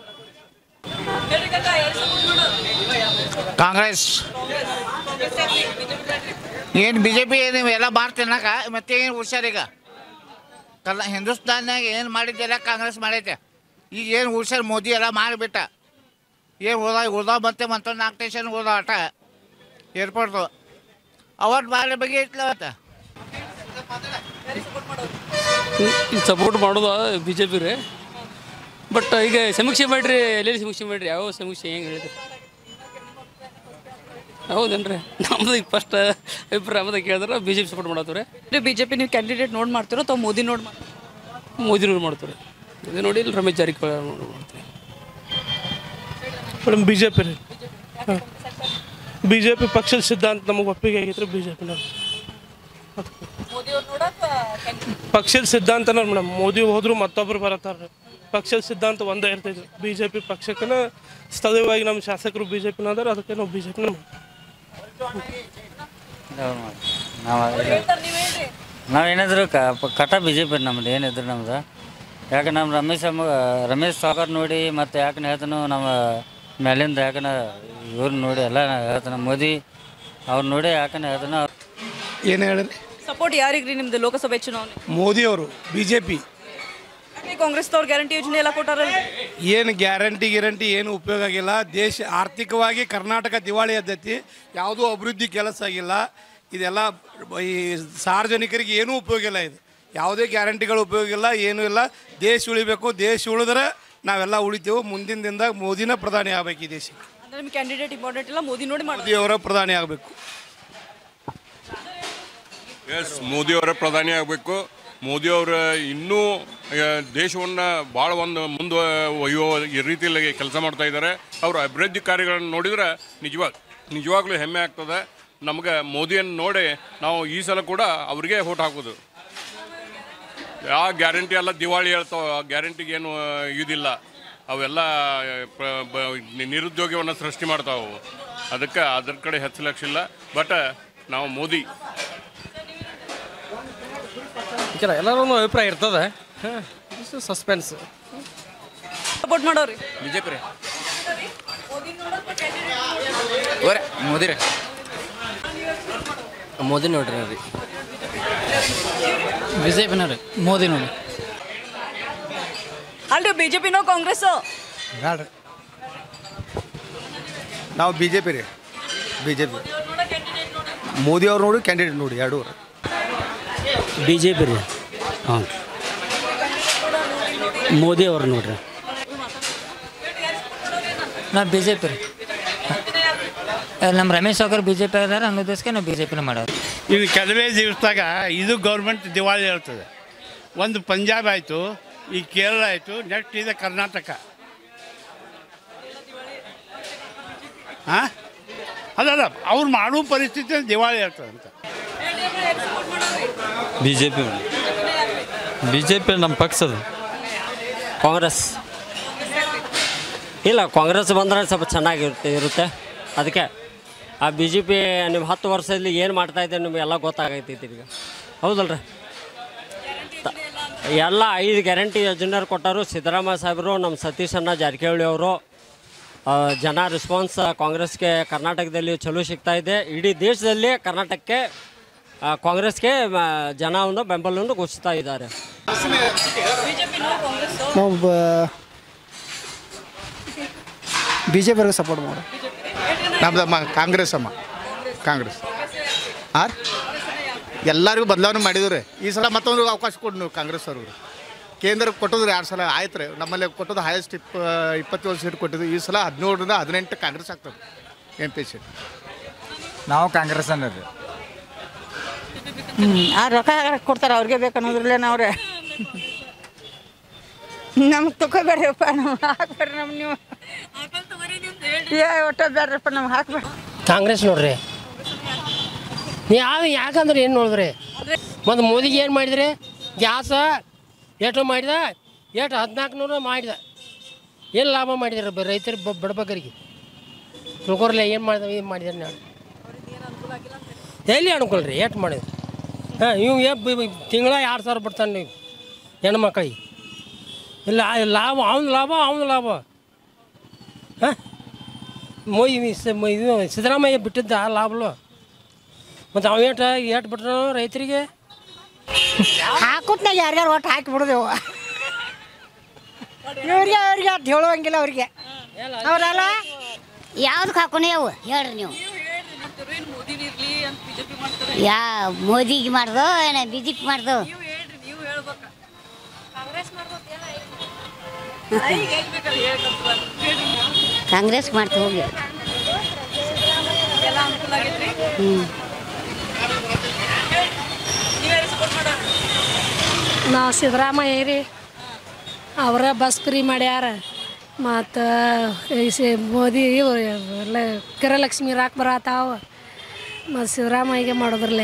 ಕಾಂಗ್ರೆಸ್ ಏನು ಬಿ ಜೆ ಪಿ ಏನು ಎಲ್ಲ ಮಾಡ್ತೀನಕ ಮತ್ತೆ ಏನು ಹುಷಾರೀಗ ಕಲ್ಲ ಹಿಂದೂಸ್ತಾನ್ಯಾಗ ಏನು ಮಾಡಿದ್ದೆಲ್ಲ ಕಾಂಗ್ರೆಸ್ ಮಾಡೈತೆ. ಈಗ ಏನು ಹುಷಾರು ಮೋದಿ ಎಲ್ಲ ಮಾಡಿಬಿಟ್ಟ. ಏನು ಹೋದ ಉಳ್ದ ಮತ್ತೆ ಮತ್ತೊಂದು ನಾಲ್ಕು ಸ್ಟೇಷನ್ ಹೋದ ಆಟ ಏರ್ಪೋರ್ಟು ಅವತ್ತು ಬಾಳೆ ಬಗ್ಗೆ ಇಟ್ಲ ಅವತ್ತು ಸಪೋರ್ಟ್ ಮಾಡೋದು ಬಿ ಜೆ ಪಿ ರೀ. ಬಟ್ ಈಗ ಸಮೀಕ್ಷೆ ಮಾಡಿರಿ ಎಲ್ಲೆಲ್ಲಿ ಸಮೀಕ್ಷೆ ಮಾಡಿರಿ ಯಾವ ಸಮೀಕ್ಷೆ ಹೆಂಗೆ ಹೇಳಿದ್ರಿ? ಹೌದೇನ್ರಿ ನಮ್ದು ಈಗ ಫಸ್ಟ್ ಇಬ್ಬರು ನಮ್ಮದ ಕೇಳಿದ್ರೆ ಬಿ ಜೆ ಪಿ ಸಪೋರ್ಟ್ ಮಾಡತ್ತವ್ರೆ. ಬಿ ಜೆ ಪಿ ನೀವು ಕ್ಯಾಂಡಿಡೇಟ್ ನೋಡಿ ಮಾಡ್ತೀರೋ ಅಥವಾ ಮೋದಿ ನೋಡಿ ಮಾಡ್ತೀರೋ? ಮೋದಿ ನೋಡಿ ಮಾಡ್ತಾರೆ. ಇದು ನೋಡಿ ಇಲ್ಲಿ ರಮೇಶ್ ಜಾರಕಿಹೊಳಿ ಮಾಡ್ತಾರೆ ಮೇಡಮ್. ಬಿ ಜೆ ಪಿ ರೀ. ಹಾಂ ಬಿ ಜೆ ಪಿ ಪಕ್ಷದ ಸಿದ್ಧಾಂತ ನಮಗೆ ಒಪ್ಪಿಗೆ ಆಗೈತೆ ರೀ. ಬಿ ಜೆ ಪಿನ ಪಕ್ಷದ ಸಿದ್ಧಾಂತ ಮೇಡಮ್. ಮೋದಿ ಹೋದ್ರು ಮತ್ತೊಬ್ರು ಬರತ್ತಾರೆ. ಪಕ್ಷದ ಸಿದ್ಧಾಂತ ಒಂದೇ ಇರ್ತೈತೆ. ಬಿ ಜೆ ಪಿ ಪಕ್ಷಕ್ಕನ ಸ್ಥಳೀಯವಾಗಿ ನಮ್ಮ ಶಾಸಕರು ಬಿ ಜೆ ಪಿನ ಅದಾರ, ಅದಕ್ಕೆ ನಾವು ಬಿ ಜೆ ಪಿನ ನಾವು ನಾವೇನಾದರೂ ಕಟ ಬಿ ಜೆ ಪಿ ನಮ್ದು ಏನಿದ್ರು ನಮ್ದು ಯಾಕೆ ನಮ್ಮ ರಮೇಶ್ ಅಮ್ಮ ರಮೇಶ್ ಸಾಗರ್ ನೋಡಿ ಮತ್ತು ಯಾಕೆ ಹೇಳ್ತಾನು ನಮ್ಮ ಮೇಲಿಂದ ಯಾಕನ ಇವ್ರು ನೋಡಿ ಎಲ್ಲ ಹೇಳ್ತಾನೆ ಮೋದಿ ಅವ್ರು ನೋಡಿ ಯಾಕನ ಹೇಳ್ತಾನೆ. ಏನು ಹೇಳಿರಿ? ಸಪೋರ್ಟ್ ಯಾರಿಗ್ರಿ ನಿಮ್ದು ಲೋಕಸಭೆ ಚುನಾವಣೆ? ಮೋದಿಯವರು ಬಿ ಜೆ ಪಿ. ಕಾಂಗ್ರೆಸ್ದವ್ರು ಗ್ಯಾರಂಟಿ ಯೋಜನೆ ಎಲ್ಲ ಕೊಟ್ಟಾರ. ಏನು ಗ್ಯಾರಂಟಿ ಗ್ಯಾರಂಟಿ ಏನು ಉಪಯೋಗ ಆಗಿಲ್ಲ. ದೇಶ ಆರ್ಥಿಕವಾಗಿ ಕರ್ನಾಟಕ ದಿವಾಳಿ ಎದ್ದೈತಿ. ಯಾವುದೂ ಅಭಿವೃದ್ಧಿ ಕೆಲಸ ಆಗಿಲ್ಲ. ಇದೆಲ್ಲ ಈ ಸಾರ್ವಜನಿಕರಿಗೆ ಏನೂ ಉಪಯೋಗ ಇಲ್ಲ. ಇದು ಯಾವುದೇ ಗ್ಯಾರಂಟಿಗಳು ಉಪಯೋಗ ಇಲ್ಲ, ಏನೂ ಇಲ್ಲ. ದೇಶ ಉಳಿಬೇಕು, ದೇಶ ಉಳಿದ್ರೆ ನಾವೆಲ್ಲ ಉಳಿತೇವೆ. ಮುಂದಿನ ದಿನದಾಗ ಮೋದಿನ ಪ್ರಧಾನಿ ಆಗಬೇಕು ಈ ದೇಶಕ್ಕೆ. ಅಂದ್ರೆ ನಿಮ್ಮ ಕ್ಯಾಂಡಿಡೇಟ್ ಇಂಪಾರ್ಟೆಂಟ್ ಇಲ್ಲ, ಮೋದಿ ನೋಡಿ ಮಾಡಿ ಮೋದಿಯವರ ಪ್ರಧಾನಿ ಆಗಬೇಕು. ಎಸ್, ಮೋದಿಯವರ ಪ್ರಧಾನಿ ಆಗಬೇಕು. ಮೋದಿಯವರ ಇನ್ನೂ ದೇಶವನ್ನು ಭಾಳ ಒಂದು ಮುಂದೆ ಒಯ್ಯುವ ರೀತಿಯಲ್ಲಿ ಕೆಲಸ ಮಾಡ್ತಾ ಇದ್ದಾರೆ. ಅವರ ಅಭಿವೃದ್ಧಿ ಕಾರ್ಯಗಳನ್ನು ನೋಡಿದ್ರೆ ನಿಜವಾಗ ನಿಜವಾಗ್ಲೂ ಹೆಮ್ಮೆ ಆಗ್ತದೆ. ನಮಗೆ ಮೋದಿಯನ್ನು ನೋಡಿ ನಾವು ಈ ಸಲ ಕೂಡ ಅವ್ರಿಗೆ ಓಟ್ ಹಾಕೋದು. ಯಾವ ಗ್ಯಾರಂಟಿ ಎಲ್ಲ ದಿವಾಳಿ ಹೇಳ್ತಾವೆ, ಆ ಗ್ಯಾರಂಟಿಗೆ ಏನು ಇದಿಲ್ಲ. ಅವೆಲ್ಲ ನಿರುದ್ಯೋಗವನ್ನು ಸೃಷ್ಟಿ ಮಾಡ್ತಾವೆ. ಅದಕ್ಕೆ ಅದ್ರ ಕಡೆ ಹೆಚ್ಚು ಲಕ್ಷ ಇಲ್ಲ. ಬಟ್ ನಾವು ಮೋದಿ ಎಲ್ಲರೂ ಅಭಿಪ್ರಾಯ ಇರ್ತದೆ. ಸಸ್ಪೆನ್ಸ್. ಸಪೋರ್ಟ್ ಮಾಡೋರಿ ಬಿ ಜೆ ಪಿ ರೀ. ಮೋದಿ ರೀ. ಮೋದಿ ನೋಡ್ರಿ ರೀ. ಬಿ ಜೆ ಪಿನ ರೀ. ಮೋದಿ ನೋಡಿ. ಅಲ್ರಿ ಬಿಜೆಪಿನೋ ಕಾಂಗ್ರೆಸ್? ಬೇಡ್ರಿ, ನಾವು ಬಿ ಜೆ ಪಿ ರೀ. ಬಿ ಜೆ ಪಿ ಮೋದಿ ಅವ್ರು ನೋಡಿ, ಕ್ಯಾಂಡಿಡೇಟ್ ನೋಡಿ, ಎರಡೂ ಬಿ ಜೆ ಪಿ ರೀ. ಹಾಂ, ಮೋದಿ ಅವ್ರು ನೋಡ್ರಿ. ನಾ ಬಿ ಜೆ ಪಿ ರೀ. ನಮ್ಮ ರಮೇಶ್ ಅವ್ರು ಬಿ ಜೆ ಪಿ ಅದಾರ ಅನ್ನೋದಕ್ಕೆ ನಾವು ಬಿ ಜೆ ಪಿನ ಮಾಡೋರು. ಇನ್ನು ಕೆಲವೇ ದಿವಸದಾಗ ಇದು ಗೌರ್ಮೆಂಟ್ ದಿವಾಳಿ ಹೇಳ್ತದೆ. ಒಂದು ಪಂಜಾಬ್ ಆಯಿತು, ಈ ಕೇರಳ ಆಯಿತು, ನೆಕ್ಸ್ಟ್ ಇದೆ ಕರ್ನಾಟಕ. ಹಾಂ, ಅದಲ್ಲ ಅವ್ರು ಮಾಡುವ ಪರಿಸ್ಥಿತಿ ದಿವಾಳಿ ಹೇಳ್ತದೆ ಅಂತ. B J P B J P ನಮ್ಮ ಪಕ್ಷದ ಕಾಂಗ್ರೆಸ್ ಇಲ್ಲ. ಕಾಂಗ್ರೆಸ್ ಬಂದರೆ ಸ್ವಲ್ಪ ಚೆನ್ನಾಗಿರುತ್ತೆ ಇರುತ್ತೆ. ಅದಕ್ಕೆ ಆ ಬಿ ಜೆ ಪಿ ನಿಮ್ಮ ಹತ್ತು ವರ್ಷದಲ್ಲಿ ಏನು ಮಾಡ್ತಾಯಿದ್ದೆ ನಿಮಗೆಲ್ಲ ಗೊತ್ತಾಗೈತೈತಿ ಈಗ. ಹೌದಲ್ರಿ? ಎಲ್ಲ ಐದು ಗ್ಯಾರಂಟಿ ಯೋಜನೆ ಕೊಟ್ಟರು ಸಿದ್ದರಾಮಯ್ಯ ಸಾಹೇಬರು, ನಮ್ಮ ಸತೀಶ್ ಅಣ್ಣ ಜಾರಕಿಹೊಳಿ ಅವರು. ಜನ ರೆಸ್ಪಾನ್ಸ್ ಕಾಂಗ್ರೆಸ್ಗೆ ಕರ್ನಾಟಕದಲ್ಲಿ ಚಲೋ ಸಿಗ್ತಾ ಇದೆ. ಇಡೀ ದೇಶದಲ್ಲಿ ಕರ್ನಾಟಕಕ್ಕೆ ಕಾಂಗ್ರೆಸ್ಗೆ ಜನ ಒಂದು ಬೆಂಬಲವನ್ನು ಘೋಷಿಸ್ತಾ ಇದ್ದಾರೆ. ನಾವು ಬಿ ಜೆ ಪಿಗೆ ಸಪೋರ್ಟ್ ಮಾಡು. ನಮ್ದಮ್ಮ ಕಾಂಗ್ರೆಸ್ ಅಮ್ಮ ಕಾಂಗ್ರೆಸ್ ಹಾಂ ಎಲ್ಲರಿಗೂ ಬದಲಾವಣೆ ಮಾಡಿದ್ರು. ಈ ಸಲ ಮತ್ತೊಂದು ಅವಕಾಶ ಕೊಡು ನೀವು ಕಾಂಗ್ರೆಸ್ ಅವ್ರಿಗೆ. ಕೇಂದ್ರಕ್ಕೆ ಕೊಟ್ಟೋದ್ರೆ ಎರಡು ಸಲ ಆಯ್ತು ರೀ. ನಮ್ಮಲ್ಲಿ ಕೊಟ್ಟೋದು ಹೈಯೆಸ್ಟ್ ಇಪ್ಪ ಇಪ್ಪತ್ತೇಳು ಸೀಟ್ ಕೊಟ್ಟಿದ್ದು. ಈ ಸಲ ಹದಿನೇಳರಿಂದ ಹದಿನೆಂಟು ಕಾಂಗ್ರೆಸ್ ಆಗ್ತದೆ ಎಂ ಪಿ ಸೀಟ್. ನಾವು ಕಾಂಗ್ರೆಸ್ ಅನ್ನೋದು. ಹ್ಞೂ ಆ ರೊಕ್ಕ ಕೊಡ್ತಾರೆ ಅವ್ರಿಗೆ ಬೇಕನ್ನೋದ್ರಲ್ಲೇನ ಅವ್ರೆ. ನಮ್ಗೆ ತಗೋಬೇಡ್ರಿಪ್ಪ, ನಮ್ಗೆ ಹಾಕ್ಬೇಡ್ರಿ. ನಮ್ಗೆ ನೀವು ಏ ಒಟ್ಟ ಬೇಡ್ರಪ್ಪ, ನಮ್ಗೆ ಹಾಕ್ಬೇಡ. ಕಾಂಗ್ರೆಸ್ ನೋಡ್ರಿ. ಯಾವ ಯಾಕಂದ್ರೆ ಏನು ನೋಡಿದ್ರಿ, ಮತ್ತು ಮೋದಿಗೆ ಏನು ಮಾಡಿದ್ರಿ? ಗ್ಯಾಸ ಎಷ್ಟು ಮಾಡಿದ, ಎಷ್ಟು ಹದಿನಾಲ್ಕು ನೂರು ಮಾಡಿದ. ಏನು ಲಾಭ ಮಾಡಿದಾರೆ ಬ ರೈತರು ಬಡಬಗರಿಗೆ? ತಿಳ್ಕೊರ್ಲೆ ಏನು ಮಾಡಿದ ಏನು ಮಾಡಿದಾರೆ ನಾನು ಎಲ್ಲಿ ಅನ್ಕೊಳ್ರಿ ರೀ ಎಷ್ಟು ಮಾಡಿದ್ರು? ಹಾಂ, ಇವು ಎ ತಿಂಗಳ ಎರಡು ಸಾವಿರ ಬಿಡ್ತಾನೆ ನೀವು ಹೆಣ್ಣು ಮಕ್ಕಳಿಗೆ. ಇಲ್ಲ ಲಾಭ ಅವ್ನ ಲಾಭ ಅವ್ನ ಲಾಭ. ಹಾಂ, ಮೊಯ್ ಇದು ಸಿದ್ದರಾಮಯ್ಯ ಬಿಟ್ಟಿದ್ದ ಲಾಭಲು. ಮತ್ತು ಅವ ಏಟು ಏಟು ಬಿಟ್ರು ರೈತರಿಗೆ? ಹಾಕುತ್ನಾಗ ಯಾರ್ಯಾರು ಒಟ್ಟು ಹಾಕಿ ಬಿಡೋದೇವು. ಇವ್ರಿಗೆ ಅವ್ರಿಗೆ ಅದು ಹೇಳುವಂಗಿಲ್ಲ ಅವ್ರಿಗೆ. ಅವರಲ್ಲ ಯಾವ್ದಕ್ಕೆ ಹಾಕೋನೇ ಅವು ಹೇಳ್ರಿ ನೀವು. ಯಾ ಮೋದಿಗೆ ಮಾಡ್ದು ಏನ ಬಿ ಜೆ ಪಿ ಮಾಡ್ದು? ಕಾಂಗ್ರೆಸ್ ಮಾಡ್ತೀವಿ ಹೋಗಿ. ಹ್ಞೂ ನಾವು ಸಿದ್ದರಾಮಯ್ಯ ರೀ. ಅವರ ಬಸ್ ಫ್ರೀ ಮಾಡ್ಯಾರ. ಮತ್ತು ಮೋದಿ ಇವ್ರು ಎಲ್ಲ ಗೃಹಲಕ್ಷ್ಮಿ ರಾಕ್ ಬರತ್ತಾವ. ಮತ್ತು ಸಿದ್ದರಾಮಯ್ಯಗೆ ಮಾಡೋದ್ರಲ್ಲೇ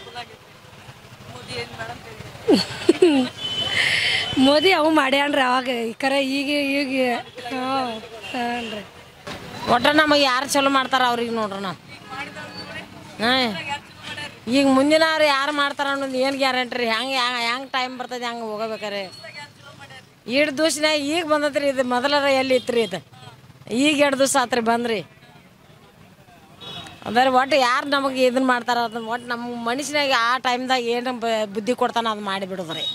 ಮೋದಿ ಅವು ಮಾಡ್ಯಾನ್ರಿ ಅವಾಗ. ಕರೆ ಈಗ ಈಗ ಹಾಂ ಹಾಂ ರೀ. ಒಟ್ಟು ನಮಗೆ ಯಾರು ಚಲೋ ಮಾಡ್ತಾರೆ ಅವ್ರಿಗೆ ನೋಡ್ರಿ ನಾವು. ಹಾಂ, ಈಗ ಮುಂದಿನವ್ರು ಯಾರು ಮಾಡ್ತಾರೆ ಅನ್ನೋದು ಏನು ಗ್ಯಾರಂಟಿ ರೀ? ಹೆಂಗೆ ಹೆಂಗೆ ಟೈಮ್ ಬರ್ತದೆ ಹೆಂಗೆ ಹೋಗಬೇಕಾರೆ? ಎರಡು ದಿವ್ಸನಾಗ ಈಗ ಬಂದತ್ರಿ ಇದು ಮೊದಲರ ಎಲ್ಲಿ ಇತ್ತು ರೀ ಇದು ಈಗ ಎರಡು ದಿವಸ ಆತ್ರಿ ಬಂದ್ರಿ ಅಂದ್ರೆ ಒಟ್ಟು ಯಾರು ನಮಗೆ ಇದನ್ನ ಮಾಡ್ತಾರ ಅದನ್ನ ಒಟ್ಟು ನಮ್ಮ ಮನುಷ್ಯನಾಗ ಆ ಟೈಮ್ದಾಗ ಏನು ಬುದ್ಧಿ ಕೊಡ್ತಾನೆ ಅದು ಮಾಡಿಬಿಡೋದ್ರಿ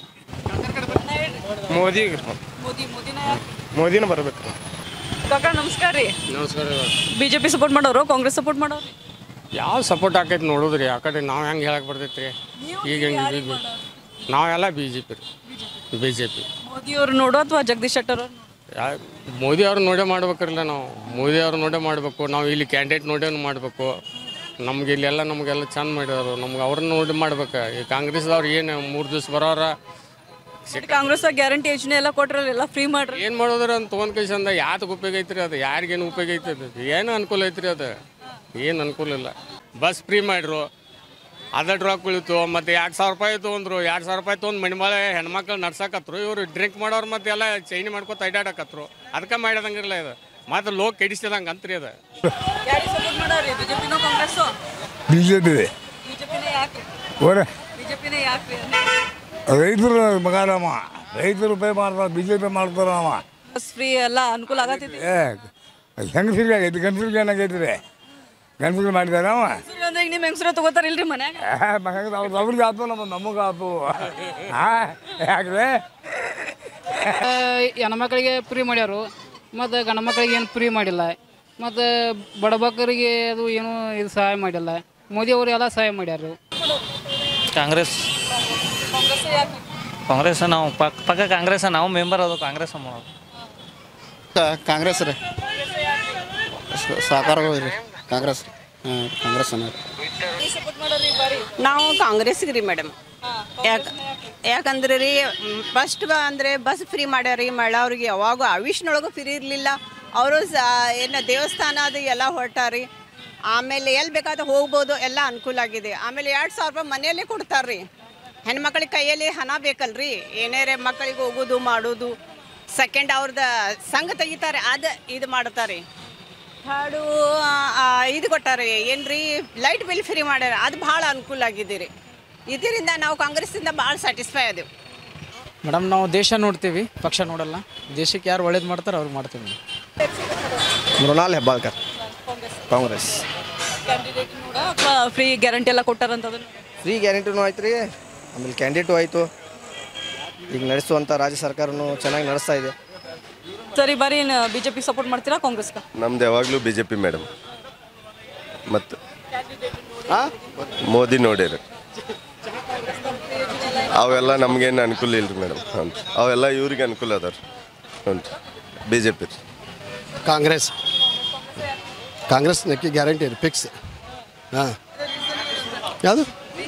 ಮೋದಿ ಮೋದಿ ಮೋದಿನ ಮೋದಿನ ಬರ್ಬೇಕು ಕಾಕ ನಮಸ್ಕಾರ ರೀ ನಮಸ್ಕಾರ ಬಿಜೆಪಿ ಸಪೋರ್ಟ್ ಮಾಡೋರು ಕಾಂಗ್ರೆಸ್ ಸಪೋರ್ಟ್ ಮಾಡೋರು ಯಾವ ಸಪೋರ್ಟ್ ಆಕೈತಿ ನೋಡೋದ್ರಿ ಆ ಕಡೆ ನಾವು ಹೆಂಗೆ ಹೇಳಕ್ ಬರ್ತೈತಿ ರೀ ಈಗ ಹೆಂಗೆ ಬಿ ನಾವೆಲ್ಲ ಬಿ ಜೆ ಪಿ ರೀ ಬಿ ಜೆ ಪಿ ಮೋದಿ ಅವ್ರು ನೋಡೋ ಅಥವಾ ಜಗದೀಶ್ ಶೆಟ್ಟರ್ ಅವ್ರು ಯಾ ಮೋದಿ ಅವ್ರು ನೋಡೇ ಮಾಡ್ಬೇಕ್ರಲ್ಲ ನಾವು ಮೋದಿ ಅವ್ರು ನೋಡೇ ಮಾಡಬೇಕು ನಾವು ಇಲ್ಲಿ ಕ್ಯಾಂಡಿಡೇಟ್ ನೋಡೇ ಮಾಡಬೇಕು ನಮ್ಗೆ ಇಲ್ಲೆಲ್ಲ ನಮಗೆಲ್ಲ ಚಂದ ಮಾಡಿದವರು ನಮ್ಗೆ ಅವ್ರನ್ನ ನೋಡಿ ಮಾಡ್ಬೇಕು ಈ ಕಾಂಗ್ರೆಸ್ದವ್ರು ಏನು ಮೂರು ದಿವ್ಸ ಬರೋರ ಕಾಂಗ್ರೆಸ್ ಗ್ಯಾರಂಟಿ ಯೋಜನೆ ಎಲ್ಲ ಕೊಟ್ರಲ್ಲ ಎಲ್ಲ ಫ್ರೀ ಮಾಡ್ರಿ ಏನು ಮಾಡೋದ್ರ ಅಂತ ತೊಗೊಂಡ್ ಕೈಸಂದ ಯಾತಕ್ಕೆ ಉಪಯೋಗ ಐತ್ರಿ ಅದು ಯಾರಿಗೇನು ಉಪಯೋಗ ಐತೆ ಅದು ಏನು ಅನುಕೂಲ ಐತ್ರಿ ಅದು ಏನು ಅನುಕೂಲ ಇಲ್ಲ ಬಸ್ ಫ್ರೀ ಮಾಡಿರು ಅದ ಡ್ರಾಪ್ ಉಳಿತು ಮತ್ತು ಎರಡು ಸಾವಿರ ರೂಪಾಯಿ ತೊಗೊಂಡ್ರು ಎರಡು ಸಾವಿರ ರೂಪಾಯಿ ತೊಗೊಂಡು ಮಣಿಮಾಳೆ ಹೆಣ್ಮಕ್ಳು ನಡ್ಸಕತ್ರು ಇವರು ಡ್ರಿಂಕ್ ಮಾಡೋರು ಮತ್ತು ಎಲ್ಲ ಚೈನಿ ಮಾಡ್ಕೊತ ಅಡ್ಡಾಡಕತ್ರು ಅದಕ್ಕೆ ಮಾಡ್ಯದಂಗಿರಲ್ಲ ಇದು ಮತ್ತು ಲೋಕ್ ಕೆಡಿಸ್ತಿದಂಗೆ ಅಂತ್ರಿ ಅದು ಯಾರಿಗೆ ಸಪೋರ್ಟ್ ಮಾಡೋರಿ ಬಿಜೆಪಿನೋ ಕಾಂಗ್ರೆಸ್ಸೋ ಬಿ ಜೆ ಪಿ ಬಿಜೆಪಿನೇ ಯಾಕೆ ಅವರ ಬಿಜೆಪಿನೇ ಯಾಕೆ ರೈತರು ಮಗಾರಮ್ಮ ರೈತರು ಪೇ ಮಾಡ್ತಾರೆ ಬಿ ಜೆ ಪಿ ಮಾಡ್ತಾರ ಅವ ಬಸ್ ಫ್ರೀ ಎಲ್ಲ ಅನುಕೂಲ ಆಗತೈತಿ ಏ ಹೆಂಗಸರಿಗೆ ಆಗೈತಿ ಗಂಡಸ್ರಿಗೆ ಏನಾಗೈತಿ ರೀ ಗಂಡಸ್ರಿಗೆ ಮಾಡಿದಾರ ಅವ ಅಂದ್ರೆ ಈಗ ನಿಮ್ಮ ಹೆಂಗಸರು ತಗೋತಾರಿಲ್ರಿ ಮನ್ಯಾಗ ಅವ್ರು ಅವ್ರಿಗೆ ಆತು ನಮ್ಮ ನಮಗೆ ಆತು ಹಾಂ ಯಾಕ್ರೆ ಹೆಣ್ಮಕ್ಳಿಗೆ ಫ್ರೀ ಮಾಡ್ಯಾರು ಮತ್ತು ಗಂಡು ಮಕ್ಕಳಿಗೆ ಏನು ಫ್ರೀ ಮಾಡಿಲ್ಲ ಮತ್ತು ಬಡಬಗ್ಗರಿಗೆ ಅದು ಏನೂ ಇದು ಸಹಾಯ ಮಾಡಿಲ್ಲ ಮೋದಿ ಅವರು ಎಲ್ಲ ಸಹಾಯ ಮಾಡ್ಯಾರು ಕಾಂಗ್ರೆಸ್ ಕಾಂಗ್ರೆಸ್ ನಾವು ಪಕ್ಕ ಪಕ್ಕ ಕಾಂಗ್ರೆಸ್ ನಾವು ಮೆಂಬರ್ ಅದು ಕಾಂಗ್ರೆಸ್ ಮಾಡೋದು ಕಾಂಗ್ರೆಸ್ ರೀ ಸಾಕಾರ ರೀ ಕಾಂಗ್ರೆಸ್ ಹಾಂ ಕಾಂಗ್ರೆಸ್ ನಾವು ಕಾಂಗ್ರೆಸ್ಗೆ ರೀ ಮೇಡಮ್ ಯಾಕೆ ಯಾಕಂದ್ರೆ ರೀ ಫಸ್ಟ್ ಅಂದರೆ ಬಸ್ ಫ್ರೀ ಮಾಡ್ಯಾರ ರೀ ಮಳ್ಳವ್ರಿಗೆ ಯಾವಾಗ ಆವಿಷ್ನೊಳಗೂ ಫ್ರೀ ಇರಲಿಲ್ಲ ಅವರು ಸ ಏನು ದೇವಸ್ಥಾನ ಅದು ಎಲ್ಲ ಹೊರಟಾರಿ ಆಮೇಲೆ ಎಲ್ಲಿ ಬೇಕಾದ್ರೆ ಹೋಗ್ಬೋದು ಎಲ್ಲ ಅನುಕೂಲ ಆಗಿದೆ ಆಮೇಲೆ ಎರಡು ಸಾವಿರ ರೂಪಾಯಿ ಮನೆಯಲ್ಲೇ ಕೊಡ್ತಾರೆ ರೀ ಹೆಣ್ಮಕ್ಳಿಗೆ ಕೈಯಲ್ಲಿ ಹಣ ಬೇಕಲ್ರಿ ಏನೇ ಮಕ್ಕಳಿಗೆ ಹೋಗೋದು ಮಾಡೋದು ಸೆಕೆಂಡ್ ಅವ್ರದ್ದು ಸಂಘ ತೆಗಿತಾರೆ ಅದು ಇದು ಮಾಡ್ತಾರೆ ಥರ್ಡು ಇದು ಕೊಟ್ಟಾರೆ ಏನು ರೀ ಲೈಟ್ ಬಿಲ್ ಫ್ರೀ ಮಾಡ್ಯಾರ ಅದು ಭಾಳ ಅನುಕೂಲ ಆಗಿದೆ ರೀ ಇದರಿಂದ ನಾವು ಕಾಂಗ್ರೆಸ್ಸಿಂದ ಭಾಳ ಸ್ಯಾಟಿಸ್ಫೈ ಆದೆವು ಮೇಡಮ್ ನಾವು ದೇಶ ನೋಡ್ತೀವಿ ಪಕ್ಷ ನೋಡಲ್ಲ ದೇಶಕ್ಕೆ ಯಾರು ಒಳ್ಳೇದು ಮಾಡ್ತಾರೆ ಅವ್ರಿಗೆ ಮಾಡ್ತೀವಿ ಮೃಣಾಲ್ ಹೆಬ್ಬಾಳ್ಕರ್ ಕಾಂಗ್ರೆಸ್ ಅಥವಾ ಫ್ರೀ ಗ್ಯಾರಂಟಿ ಎಲ್ಲ ಕೊಟ್ಟಾರಂತದನ್ನು ಫ್ರೀ ಗ್ಯಾರಂಟಿನೂ ಆಯ್ತು ರೀ ಆಮೇಲೆ ಕ್ಯಾಂಡಿಡೇಟು ಆಯಿತು ಈಗ ನಡೆಸುವಂಥ ರಾಜ್ಯ ಸರ್ಕಾರನೂ ಚೆನ್ನಾಗಿ ನಡೆಸ್ತಾ ಇದೆ ಸರಿ ಬಾರಿ ಬಿ ಜೆ ಪಿ ಸಪೋರ್ಟ್ ಮಾಡ್ತೀರಾ ಕಾಂಗ್ರೆಸ್ಗೆ ನಮ್ದು ಯಾವಾಗಲೂ ಬಿ ಜೆ ಪಿ ಮೇಡಮ್ ಮತ್ತು ಮೋದಿ ನೋಡಿರಿ ಅವೆಲ್ಲ ನಮಗೇನು ಅನುಕೂಲ ಇಲ್ಲ ರೀ ಮೇಡಮ್ ಅಂತ ಅವೆಲ್ಲ ಇವ್ರಿಗೆ ಅನುಕೂಲ ಅದಾವ ರೀ ಹ್ಞೂ ಬಿ ಜೆ ಪಿ ರೀ ಕಾಂಗ್ರೆಸ್ ಕಾಂಗ್ರೆಸ್ ನಕ್ಕಿ ಗ್ಯಾರಂಟಿ ರೀ ಫಿಕ್ಸ್ ಹಾಂ ಯಾವುದು